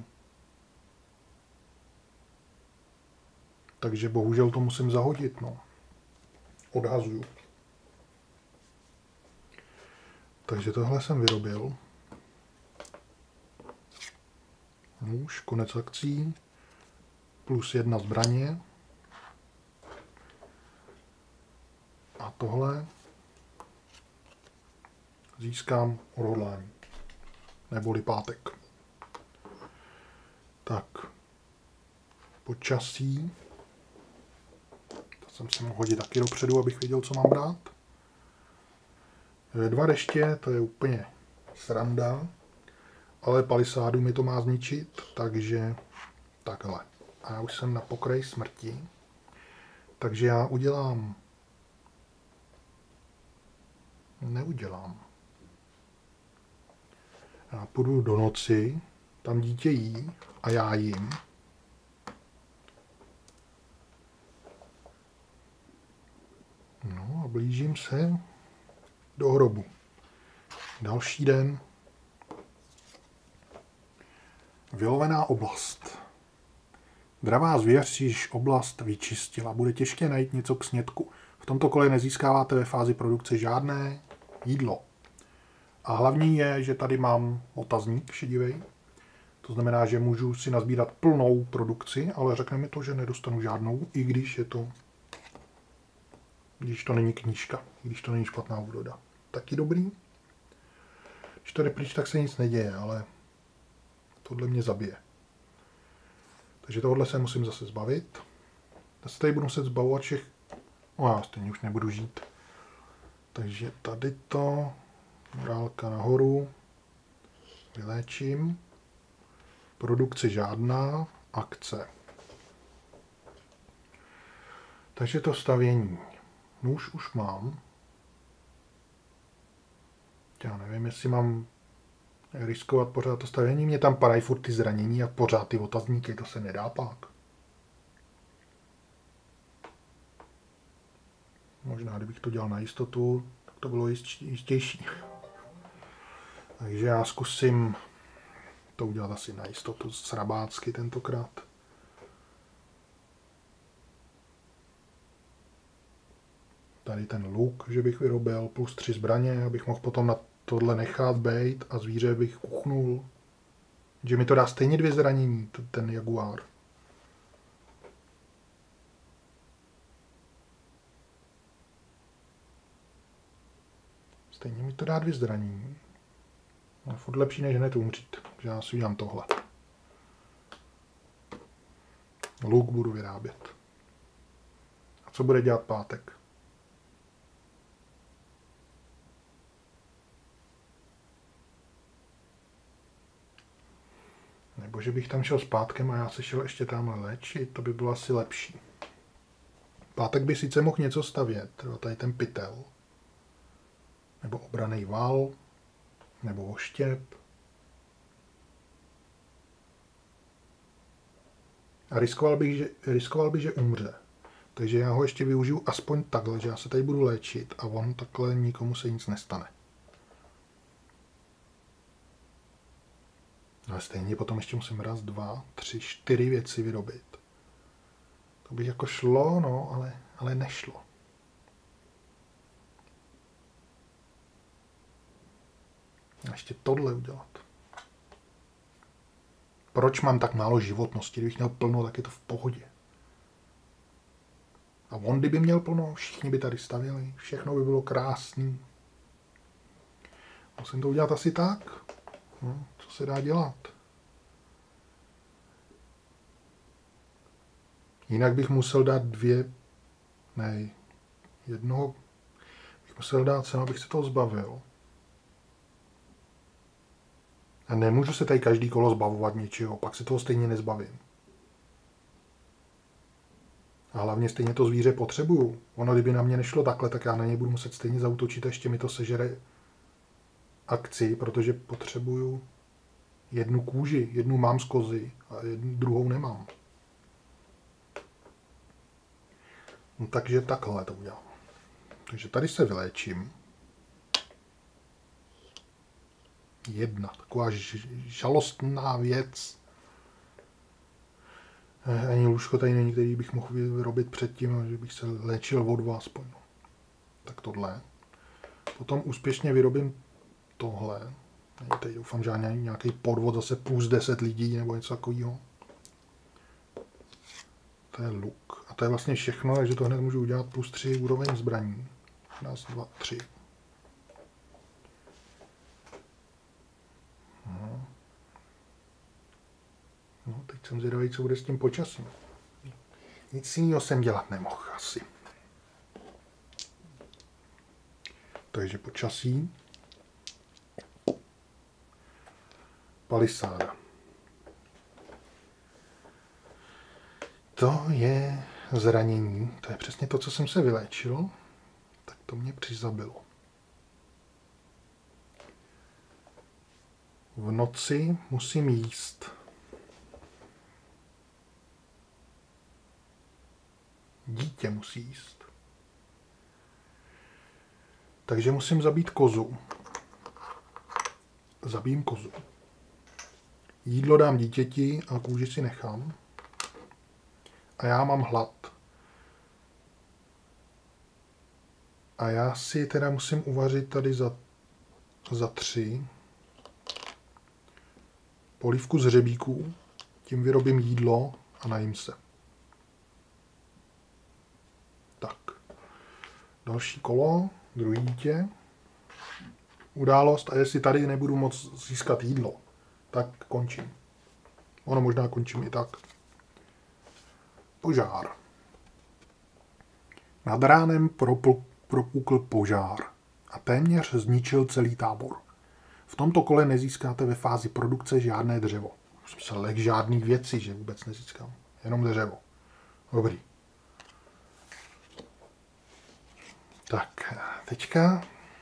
Takže bohužel to musím zahodit, no. Odhazuju. Takže tohle jsem vyrobil. Nůž, konec akcí. +1 zbraně. A tohle získám odhodlání. Neboli pátek. Tak. Počasí. To jsem si mohl hodit taky dopředu, abych věděl, co mám brát. 2 deště, to je úplně sranda. Ale palisádu mi to má zničit, takže takhle. A já už jsem na pokraji smrti. Takže já udělám... Neudělám. Já půjdu do noci, tam dítě jí a já jím. No a blížím se do hrobu. Další den, Vylovená oblast. Dravá zvěř si již oblast vyčistila. Bude těžké najít něco k snědku. V tomto kole nezískáváte ve fázi produkce žádné jídlo. A hlavní je, že tady mám otazník šedivej. To znamená, že můžu si nazbírat plnou produkci, ale řekne mi to, že nedostanu žádnou, i když je to, když to není knížka, i když to není špatná úroda. Taky dobrý. Když to jde pryč, tak se nic neděje, ale tohle mě zabije. Takže tohle se musím zase zbavit. Já se tady budu muset zbavovat všech. No já stejně už nebudu žít. Takže tady to. Morálka nahoru. Vyléčím. Produkce žádná. Akce. Takže to stavění. Nůž už mám. Já nevím, jestli mám riskovat pořád to stavění. Mě tam padají furt ty zranění a pořád ty otazníky. To se nedá pak. Možná, kdybych to dělal na jistotu, tak to bylo jistější. Takže já zkusím to udělat asi na jistotu srabácky tentokrát. Tady ten luk, že bych vyrobil, plus 3 zbraně, abych mohl potom na tohle nechat bejt a zvíře bych kuchnul. Že mi to dá stejně 2 zranění, ten jaguár. Stejně mi to dá 2 zranění. No, furt lepší, než hned umřít. Takže já si udělám tohle. Luk budu vyrábět. A co bude dělat pátek? Nebo že bych tam šel s pátkem a já se šel ještě tamhle léčit, to by bylo asi lepší. Pátek by sice mohl něco stavět, tady ten pytel. Nebo obranný val, nebo oštěp. A riskoval bych, že umře. Takže já ho ještě využiju aspoň takhle, že já se tady budu léčit a on takhle nikomu se nic nestane. Ale stejně potom ještě musím 1, 2, 3, 4 věci vyrobit. To by jako šlo, no, ale nešlo. A ještě tohle udělat. Proč mám tak málo životnosti? Kdybych měl plno, tak je to v pohodě. A on kdyby měl plno, všichni by tady stavěli, všechno by bylo krásný. Musím to udělat asi tak. No, co se dá dělat? Jinak bych musel dát 2, ne, jednoho bych musel dát sem, abych se toho zbavil. A nemůžu se tady každý kolo zbavovat něčeho, pak se toho stejně nezbavím. A hlavně stejně to zvíře potřebuju. Ono, kdyby na mě nešlo takhle, tak já na něj budu muset stejně zaútočit a ještě mi to sežere akci, protože potřebuju 1 kůži. 1 mám z kozy a 2 nemám. No, takže takhle to udělám. Takže tady se vyléčím. 1. Taková žalostná věc. Ani lůžko tady není, který bych mohl vyrobit předtím, že bych se léčil o 2 aspoň. Tak tohle. Potom úspěšně vyrobím tohle. Tady doufám, že nějaký podvod zase plus 10 lidí nebo něco takového. To je luk. A to je vlastně všechno, takže to hned můžu udělat plus 3 úroveň zbraní. 1, 2, 3. No, teď jsem zvědavý, co bude s tím počasím. Nic jiného jsem dělat nemohl asi. Takže počasí. Palisáda. To je zranění. To je přesně to, co jsem se vyléčil. Tak to mě přizabilo. V noci musím jíst. Dítě musí jíst. Takže musím zabít kozu. Zabijím kozu. Jídlo dám dítěti a kůži si nechám. A já mám hlad. A já si teda musím uvařit tady za 3 polívku z hřebíků, tím vyrobím jídlo a najím se. Tak. Další kolo, druhý dítě. Událost a jestli tady nebudu moc získat jídlo, tak končím. Ono možná končím i tak. Požár. Nad ránem propukl požár a téměř zničil celý tábor. V tomto kole nezískáte ve fázi produkce žádné dřevo. Už jsem se lek žádný věci, že vůbec nezískám. Jenom dřevo. Dobrý. Tak, teďka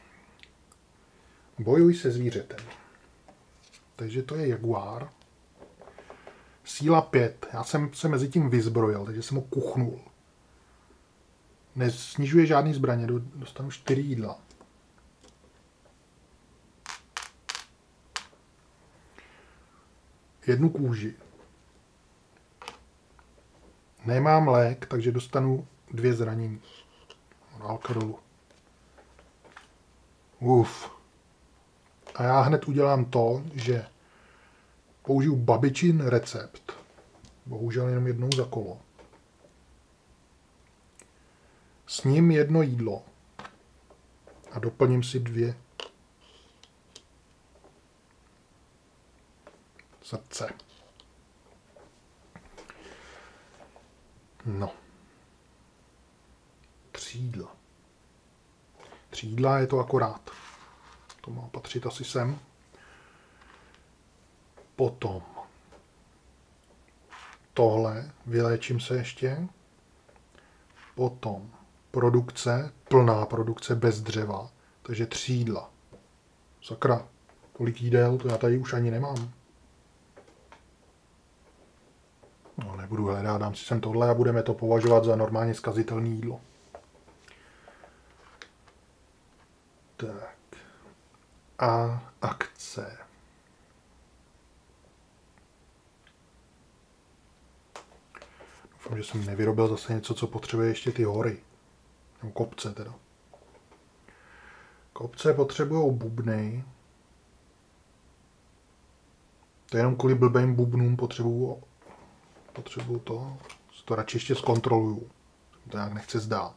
bojuj se zvířetem. Takže to je jaguár. Síla 5. Já jsem se mezi tím vyzbrojil, takže jsem ho kuchnul. Nesnižuje žádný zbraně, dostanu 4 jídla. Jednu kůži. Nemám lék, takže dostanu 2 zranění. Morálka dolů. A já hned udělám to, že použiju babičin recept. Bohužel jenom jednou za kolo. Sním 1 jídlo. A doplním si 2 srdce. No. 3 jídla. 3 jídla je to akorát. To má patřit asi sem. Potom tohle, vyléčím se ještě. Potom produkce, plná produkce bez dřeva. Takže 3 jídla. Sakra, kolik jídel, to já tady už ani nemám. No, nebudu hledat, dám si sem tohle a budeme to považovat za normálně zkazitelné jídlo. Tak. A akce. Doufám, že jsem nevyrobil zase něco, co potřebuje ještě ty hory. Nebo kopce teda. Kopce potřebují bubny. To je jenom kvůli blbým bubnům potřebuju to. To radši ještě zkontroluju. To nějak nechce zdát.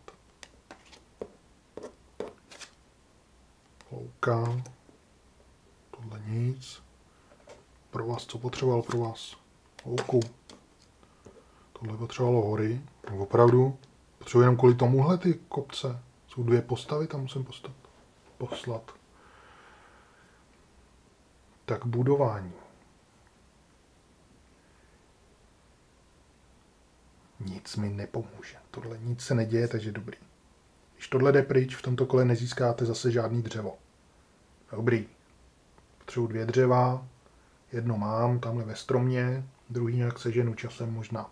Louka. Tohle nic. Pro vás, co potřeboval pro vás? Louku. Tohle potřebovalo hory. No, opravdu. Potřebuji jenom kvůli tomuhle ty kopce. Jsou 2 postavy, tam musím poslat. Tak budování. Nic mi nepomůže. Tohle nic se neděje, takže dobrý. Když tohle jde pryč, v tomto kole nezískáte zase žádný dřevo. Dobrý. Potřebuji 2 dřeva. 1 mám, tamhle ve stromě. Druhý nějak seženu časem možná.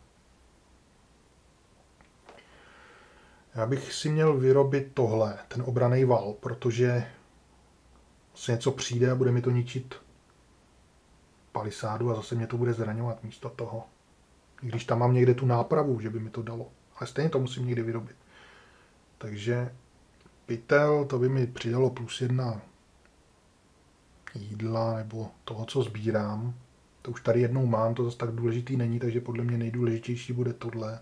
Já bych si měl vyrobit tohle, ten obranný val, protože se něco přijde a bude mi to ničit palisádu a zase mě to bude zraňovat místo toho. I když tam mám někde tu nápravu, že by mi to dalo. Ale stejně to musím někdy vyrobit. Takže pytel, to by mi přidalo +1 jídla nebo toho, co sbírám. To už tady jednou mám, to zase tak důležitý není, takže podle mě nejdůležitější bude tohle.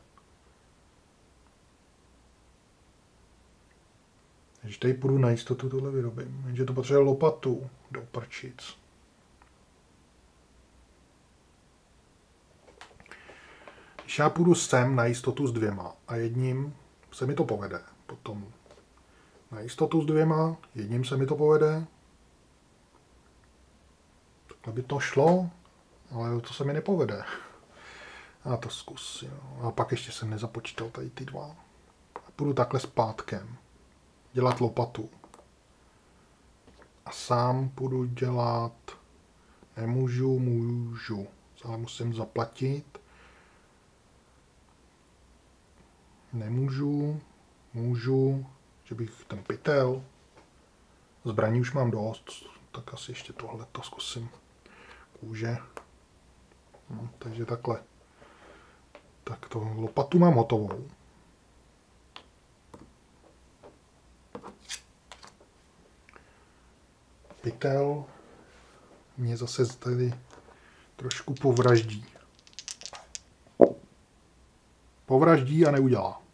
Když tady půjdu na jistotu, tohle vyrobím. Jenže to potřebuje lopatu do prčic. Když já půjdu sem na jistotu s 2 a jedním se mi to povede. Potom na jistotu s 2, jedním se mi to povede. Takhle by to šlo, ale to se mi nepovede. Já to zkusím. A pak ještě jsem nezapočítal tady ty 2. A půjdu takhle zpátkem. Dělat lopatu. A sám půjdu dělat... Můžu. Ale musím zaplatit. Můžu, že bych ten pytel. Zbraní už mám dost, tak asi ještě tohle to zkusím. Kůže. No, takže takhle. Tak to lopatu mám hotovou. Pytel mě zase tady trošku povraždí. Povraždí a neudělá.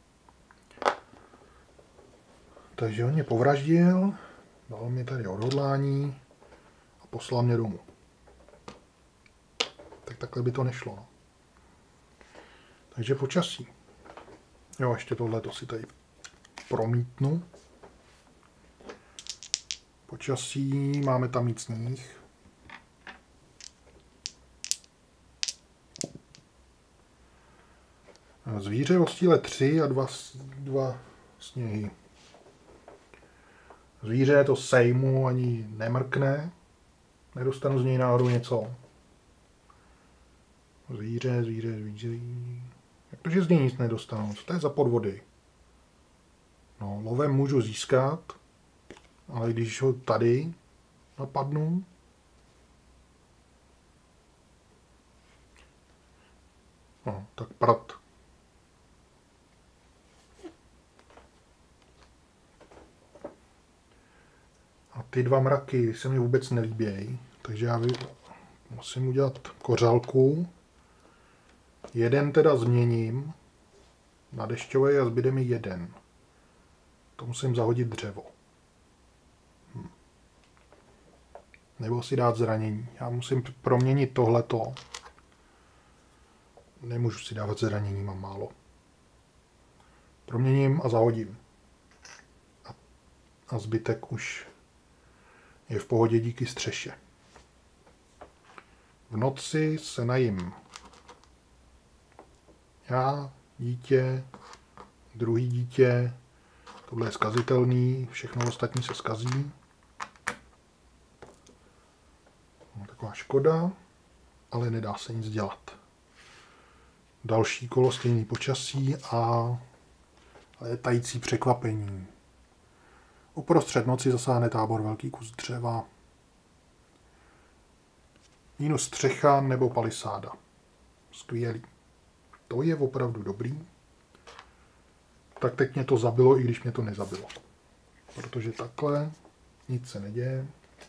Takže on mě povraždil, dal mi tady odhodlání a poslal mě domů. Tak takhle by to nešlo. No. Takže počasí. Jo, ještě tohleto si tady promítnu. Počasí, máme tam mít sníh. Zvíře o stíle 3 a 2 sněhy. Zvíře to sejmu, ani nemrkne. Nedostanu z něj náhodou něco. Zvíře. Jak to, že z něj nic nedostanu? Co to je za podvody? No, lovem můžu získat, ale když ho tady napadnu, no, tak prd. A ty 2 mraky se mi vůbec nelíbějí, takže já musím udělat kořalku. Jeden teda změním na dešťový a zbyde mi 1. To musím zahodit dřevo. Nebo si dát zranění. Já musím proměnit tohleto. Nemůžu si dávat zranění, mám málo. Proměním a zahodím. A zbytek už je v pohodě díky střeše. V noci se najím já, dítě, druhý dítě, tohle je zkazitelný, všechno ostatní se zkazí. No, taková škoda, ale nedá se nic dělat. Další kolo stejný počasí a létající překvapení. Uprostřed noci zasáhne tábor velký kus dřeva. Minus střecha nebo palisáda. Skvělý. To je opravdu dobrý. Tak teď mě to zabilo, i když mě to nezabilo. Protože takhle nic se neděje.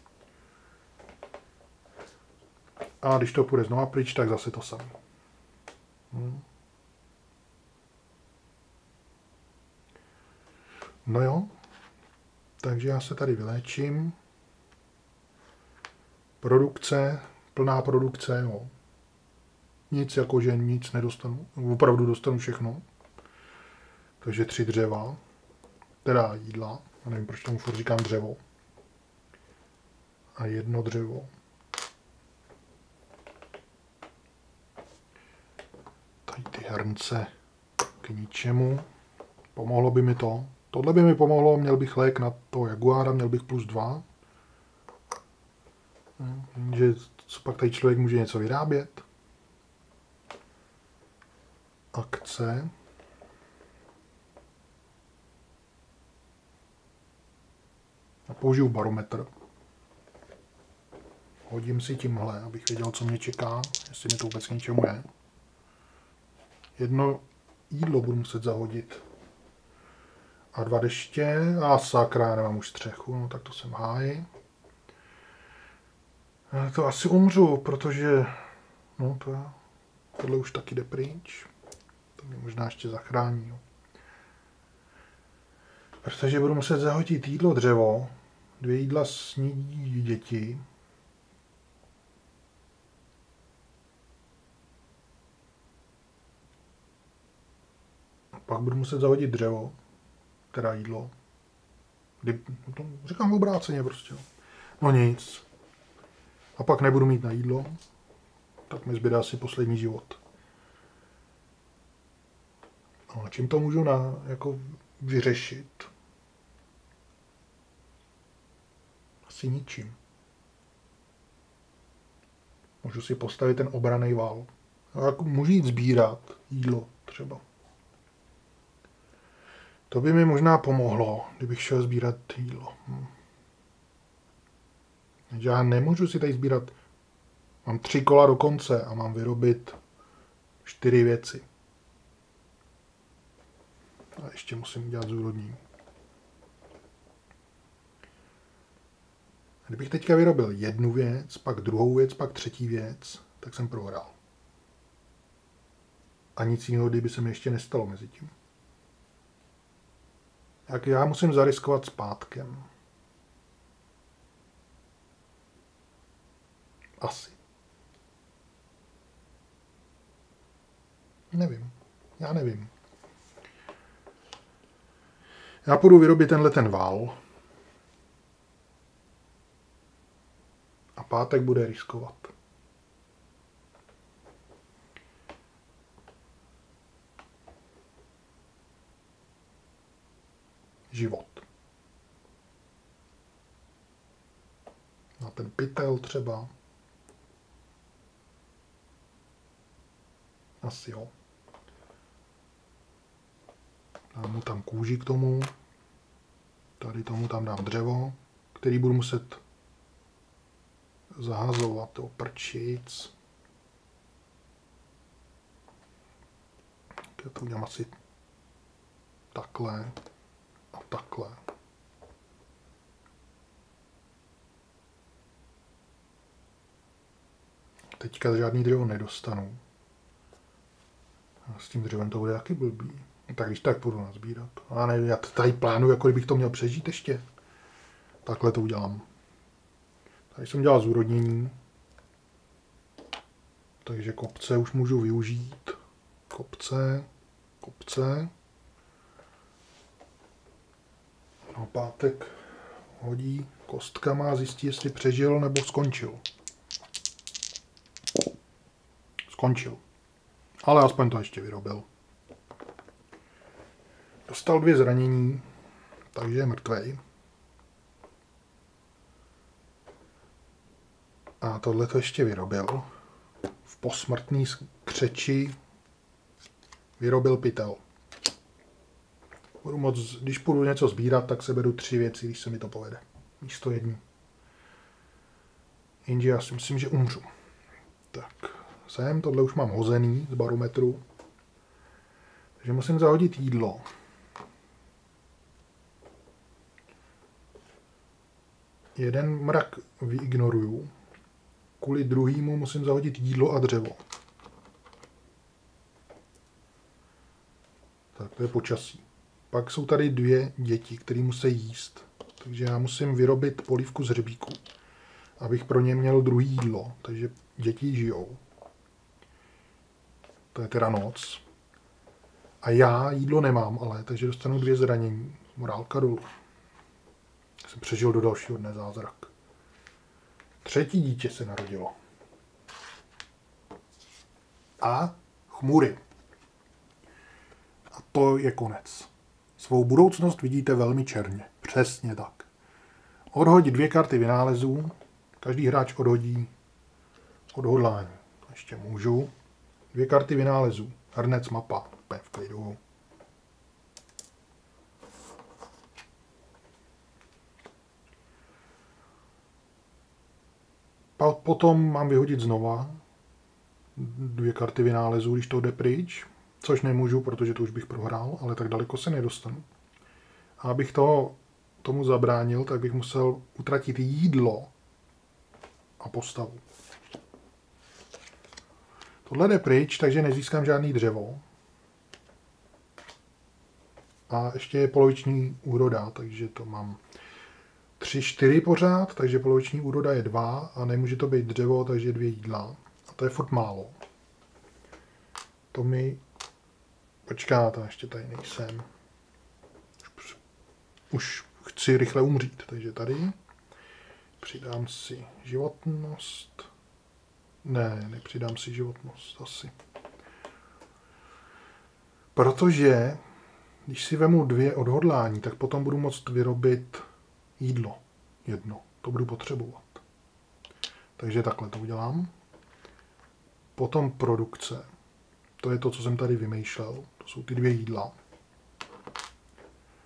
A když to půjde znova pryč, tak zase to samé. No jo. Takže já se tady vyléčím. Produkce, plná produkce, jo. Nic jakože nic nedostanu. Opravdu dostanu všechno. Takže 3 dřeva. Teda jídla. Já nevím, proč tomu furt říkám dřevo. A 1 dřevo. Tady ty hrnce k ničemu. Pomohlo by mi to. Tohle by mi pomohlo, měl bych lék na toho jaguára, měl bych +2. Že co pak tady člověk může něco vyrábět. Akce. A použiju barometr. Hodím si tímhle, abych věděl, co mě čeká, jestli mi to vůbec k něčemu je. 1 jídlo budu muset zahodit. A 2 deště. A sakra, nemám už střechu, no tak to jsem háji. To asi umřu, protože no tohle už taky jde pryč. To mě možná ještě zachrání. Jo. Protože budu muset zahodit jídlo, dřevo. 2 jídla snídí děti. A pak budu muset zahodit dřevo. Teda jídlo. To říkám obráceně prostě. No nic. A pak nebudu mít na jídlo. Tak mi zbyde asi poslední život. No a čím to můžu jako vyřešit? Asi ničím. Můžu si postavit ten obranný vál. A jako můžu jít sbírat jídlo třeba. To by mi možná pomohlo, kdybych šel sbírat jídlo. Já nemůžu si tady sbírat Mám 3 kola do konce a mám vyrobit 4 věci. A ještě musím udělat zúrodnění. Kdybych teďka vyrobil jednu věc, pak druhou věc, pak třetí věc, tak jsem prohrál. A nic jiného, kdyby se mi ještě nestalo mezi tím. Jak já musím zariskovat zpátkem. Asi. Nevím. Já nevím. Já půjdu vyrobit ten vál. A pátek bude riskovat. Život. Na ten pytel třeba. Asi jo. Dám mu tam kůži k tomu. Tady tomu tam dám dřevo, který budu muset zahazovat do prčic. Já to udělám asi takhle a takhle. Teďka žádný dřevo nedostanu. A s tím dřevem to bude taky blbý. Tak když tak půjdu nazbírat. A nevím, já tady plánuju, jako kdybych to měl přežít ještě. Takhle to udělám. Tady jsem dělal zúrodnění. Takže kopce už můžu využít. Kopce. No, pátek hodí kostkama a zjistí, jestli přežil nebo skončil. Skončil. Ale aspoň to ještě vyrobil. Dostal 2 zranění, takže je mrtvej. A tohle to ještě vyrobil. V posmrtný křeči vyrobil pytel. Když půjdu něco sbírat, tak se beru 3 věci, když se mi to povede. Místo 1. Jenže já si myslím, že umřu. Tak, tohle už mám hozený z barometru. Takže musím zahodit jídlo. Jeden mrak vyignoruju. Kvůli druhýmu musím zahodit jídlo a dřevo. Tak to je počasí. Pak jsou tady 2 děti, které musí jíst. Takže já musím vyrobit polívku z hřebíku, abych pro ně měl druhý jídlo. Takže děti žijou. To je teda noc. A já jídlo nemám, ale, takže dostanu 2 zranění. Morálka dolů. Jsem přežil do dalšího dne, zázrak. 3. dítě se narodilo. A chmury. A to je konec. Svou budoucnost vidíte velmi černě. Přesně tak. Odhodit 2 karty vynálezů. Každý hráč odhodí odhodlání. Ještě můžu. 2 karty vynálezů. Hrnec, mapa. Úplně v klidu. Potom mám vyhodit znova 2 karty vynálezů, když to jde pryč. Což nemůžu, protože to už bych prohrál, ale tak daleko se nedostanu. A abych tomu zabránil, tak bych musel utratit jídlo a postavu. Tohle jde pryč, takže nezískám žádný dřevo. A ještě je poloviční úroda, takže to mám 3, 4 pořád, takže poloviční úroda je 2 a nemůže to být dřevo, takže 2 jídla. A to je furt málo. To mi... Počkáte, ještě tady nejsem. Už chci rychle umřít, takže tady přidám si životnost. Ne, nepřidám si životnost asi. Protože když si vemu 2 odhodlání, tak potom budu moct vyrobit jídlo. 1. To budu potřebovat. Takže takhle to udělám. Potom produkce. To je to, co jsem tady vymýšlel. To jsou ty 2 jídla.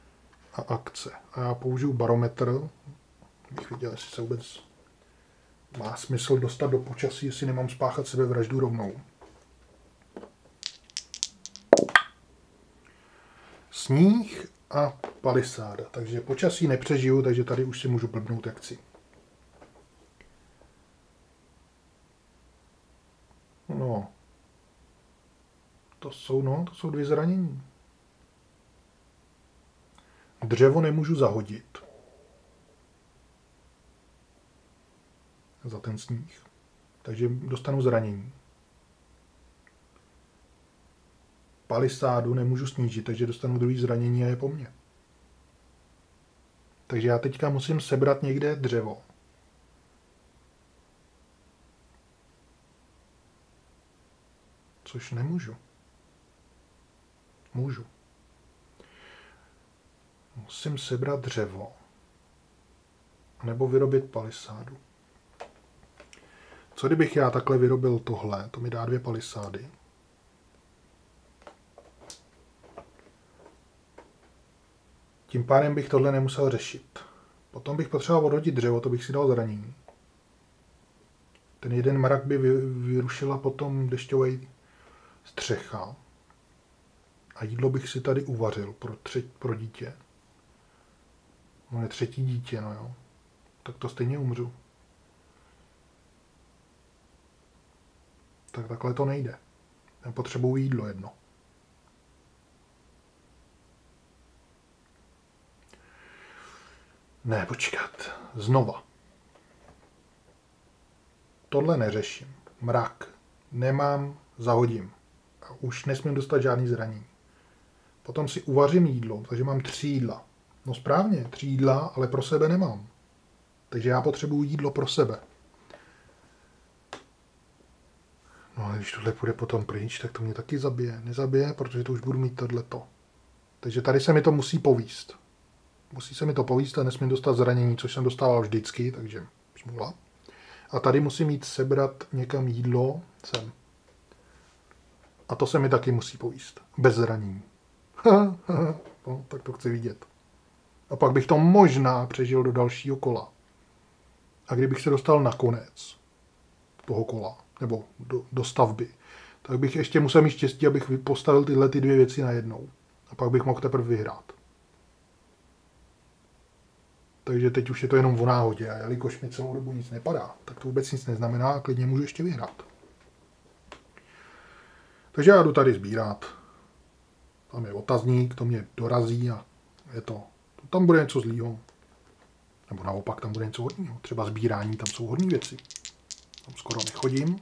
A akce. A já použiju barometr, abych viděl, jestli se vůbec má smysl dostat do počasí, jestli nemám spáchat sebevraždu rovnou. Sníh a palisáda. Takže počasí nepřežiju, takže tady už si můžu blbnout jak chci. No. To jsou 2 zranění. Dřevo nemůžu zahodit. Za ten sníh. Takže dostanu zranění. Palisádu nemůžu snížit, takže dostanu druhý zranění a je po mně. Takže já teďka musím sebrat někde dřevo. Což nemůžu. Můžu. Musím sebrat dřevo. Nebo vyrobit palisádu. Co kdybych já takhle vyrobil tohle? To mi dá 2 palisády. Tím pádem bych tohle nemusel řešit. Potom bych potřeboval odhodit dřevo, to bych si dal zranění. Ten jeden mrak by vyrušila potom dešťový střecha. A jídlo bych si tady uvařil pro dítě. No je 3. dítě, no jo. Tak to stejně umřu. Tak takhle to nejde. Já potřebuji jídlo jedno. Ne, počkat. Znova. Tohle neřeším. Mrak. Nemám, zahodím. A už nesmím dostat žádný zranění. Potom si uvařím jídlo, takže mám 3 jídla. No správně, 3 jídla, ale pro sebe nemám. Takže já potřebuji jídlo pro sebe. No ale když tohle půjde potom pryč, tak to mě taky zabije. Nezabije, protože to už budu mít tohleto. Takže tady se mi to musí povíst. Musí se mi to povíst a nesmím dostat zranění, což jsem dostával vždycky, takže smůla. A tady musím jít sebrat někam jídlo sem. A to se mi taky musí povíst. Bez zranění. No, tak to chci vidět. A pak bych to možná přežil do dalšího kola. A kdybych se dostal na konec toho kola, nebo do stavby, tak bych ještě musel mít štěstí, abych postavil tyhle 2 věci najednou. A pak bych mohl teprve vyhrát. Takže teď už je to jenom o náhodě. A jelikož mi celou dobu nic nepadá, tak to vůbec nic neznamená a klidně můžu ještě vyhrát. Takže já jdu tady sbírat. Tam je otazník, to mě dorazí a je to. Tam bude něco zlýho. Nebo naopak tam bude něco hodného. Třeba sbírání, tam jsou hodné věci. Tam skoro nechodím.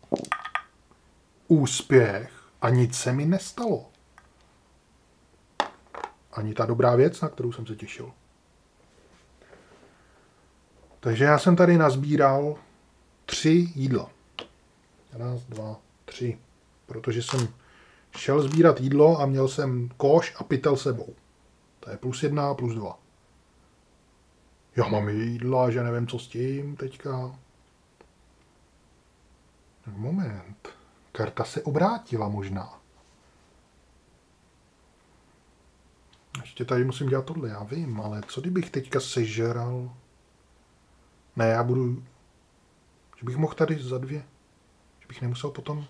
Úspěch. A nic se mi nestalo. Ani ta dobrá věc, na kterou jsem se těšil. Takže já jsem tady nazbíral 3 jídla. 1, 2, 3. Protože jsem šel sbírat jídlo a měl jsem koš a pytel sebou. To je +1 a +2. Já mám jídla, že nevím, co s tím teďka. Moment. Karta se obrátila možná. Ještě tady musím dělat tohle, já vím, ale co kdybych teďka sežral? Ne, já budu... Že bych mohl tady za 2. Že bych nemusel potom...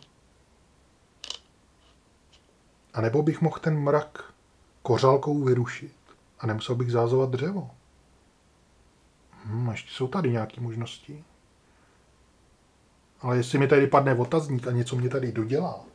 A nebo bych mohl ten mrak kořálkou vyrušit. A nemusel bych zázovat dřevo. Ještě jsou tady nějaké možnosti. Ale jestli mi tady padne otazník a něco mě tady dodělá.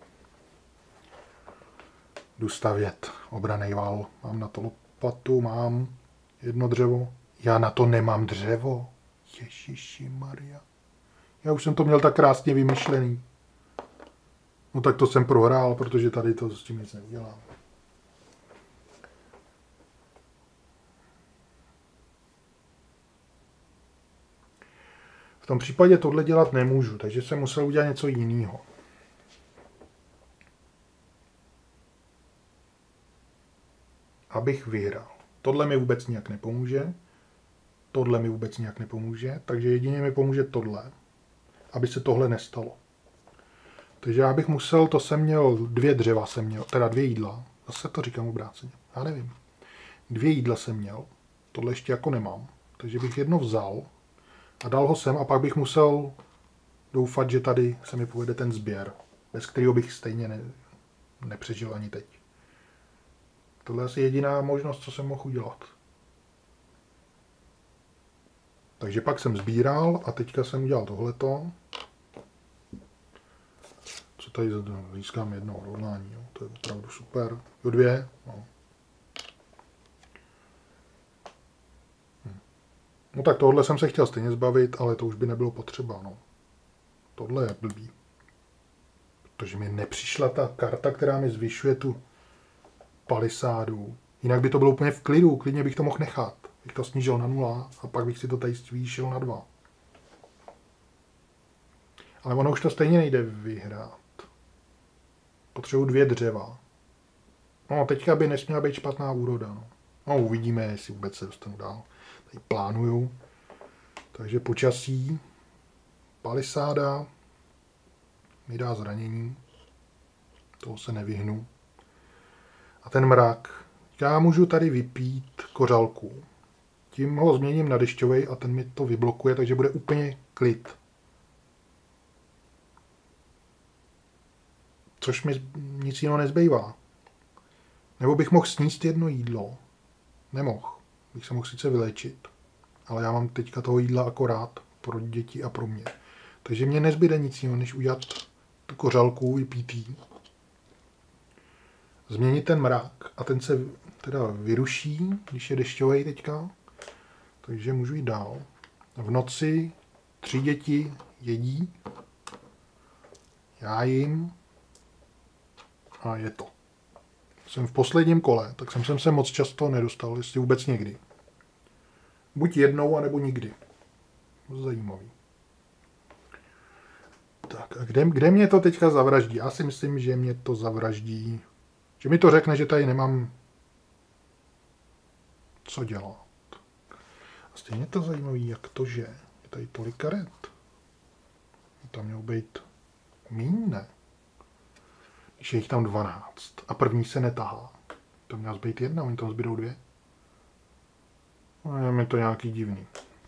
Jdu stavět obranný val. Mám na to lopatu, mám 1 dřevo. Já na to nemám dřevo. Ježiši Maria. Já už jsem to měl tak krásně vymyšlený. No tak to jsem prohrál, protože tady to s tím nic neudělám. V tom případě tohle dělat nemůžu, takže jsem musel udělat něco jiného. Abych vyhrál. Tohle mi vůbec nijak nepomůže. Tohle mi vůbec nijak nepomůže, takže jedině mi pomůže tohle, aby se tohle nestalo. Takže já bych musel, to jsem měl 2 dřeva, teda 2 jídla, zase to říkám obráceně, já nevím. 2 jídla jsem měl, tohle ještě jako nemám, takže bych jedno vzal A dal ho sem a pak bych musel doufat, že tady se mi povede ten sběr, bez kterého bych stejně nepřežil ani teď. Tohle je asi jediná možnost, co jsem mohl udělat. Takže pak jsem sbíral a teďka jsem udělal tohleto. Co tady získám jedno odhodlání, jo. To je opravdu super. Jo, 2. No. No tak tohle jsem se chtěl stejně zbavit, ale to už by nebylo potřeba, no. Tohle je blbý. Protože mi nepřišla ta karta, která mi zvyšuje tu palisádu. Jinak by to bylo úplně v klidu, klidně bych to mohl nechat. Bych to snížil na 0 a pak bych si to tady zvýšil na 2. Ale ono už to stejně nejde vyhrát. Potřebuji 2 dřeva. No, teďka by nesměla být špatná úroda. No, uvidíme, jestli vůbec se dostanu dál. Tady plánuju. Takže počasí. Palisáda mi dá zranění. Toho se nevyhnu. A ten mrak. Já můžu tady vypít kořalku. Tím ho změním na dešťovej a ten mi to vyblokuje, takže bude úplně klid. Což mi nic jiného nezbývá. Nebo bych mohl sníst jedno jídlo. Nemohl. Bych se mohl sice vylečit. Ale já mám teďka toho jídla akorát pro děti a pro mě. Takže mě nezbyde nic jiného, než udělat tu kořalku, vypít jí. Změnit ten mrak a ten se teda vyruší, když je dešťovej teďka. Takže můžu jít dál. V noci 3 děti jedí. Já jim. A je to. Jsem v posledním kole, tak jsem se moc často nedostal, jestli vůbec někdy. Buď jednou, anebo nikdy. Zajímavý. Tak a kde mě to teďka zavraždí? Já si myslím, že mě to zavraždí. Že mi to řekne, že tady nemám co dělat. A stejně to zajímavý, jak to, že je tady tolik karet. Tam mělo být míň, ne? Když je jich tam 12 a první se netahá. To měla být 1, oni tam zbydou 2. No, je to nějaký divný.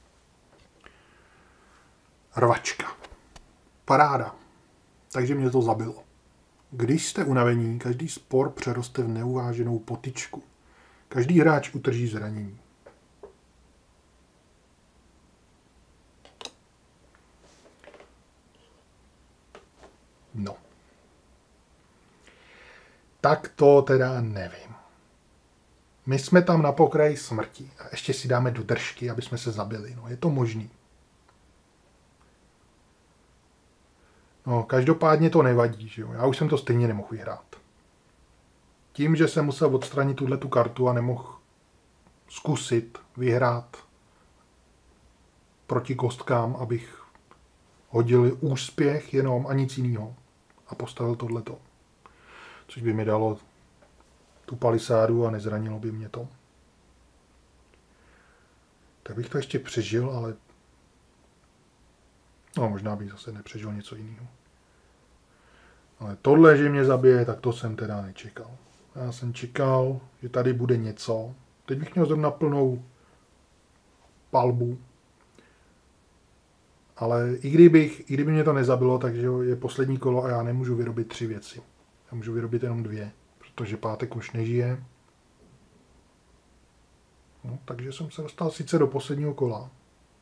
Rvačka. Paráda. Takže mě to zabilo. Když jste unavení, každý spor přeroste v neuváženou potyčku. Každý hráč utrží zranění. No. Tak to teda nevím. My jsme tam na pokraji smrti a ještě si dáme do držky, aby jsme se zabili. No, je to možný. No, každopádně to nevadí, že jo. Já už jsem to stejně nemohl vyhrát. Tím, že jsem musel odstranit tuhletu kartu a nemohl zkusit vyhrát proti kostkám, abych hodil úspěch jenom a nic jiného a postavil tohleto. Což by mi dalo tu palisádu a nezranilo by mě to. Tak bych to ještě přežil, ale no, možná bych zase nepřežil něco jiného. Ale tohle, že mě zabije, tak to jsem teda nečekal. Já jsem čekal, že tady bude něco. Teď bych měl zrovna plnou palbu. Ale i kdyby mě to nezabilo, takže je poslední kolo a já nemůžu vyrobit 3 věci. Já můžu vyrobit jenom 2, protože pátek už nežije. No, takže jsem se dostal sice do posledního kola.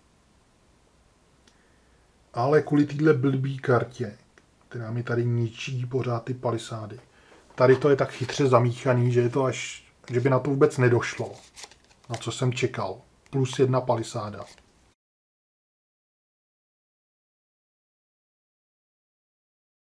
Ale kvůli téhle blbý kartě, která mi tady ničí pořád ty palisády. Tady to je tak chytře zamíchaný, že je to až, že by na to vůbec nedošlo. Na co jsem čekal. Plus 1 palisáda.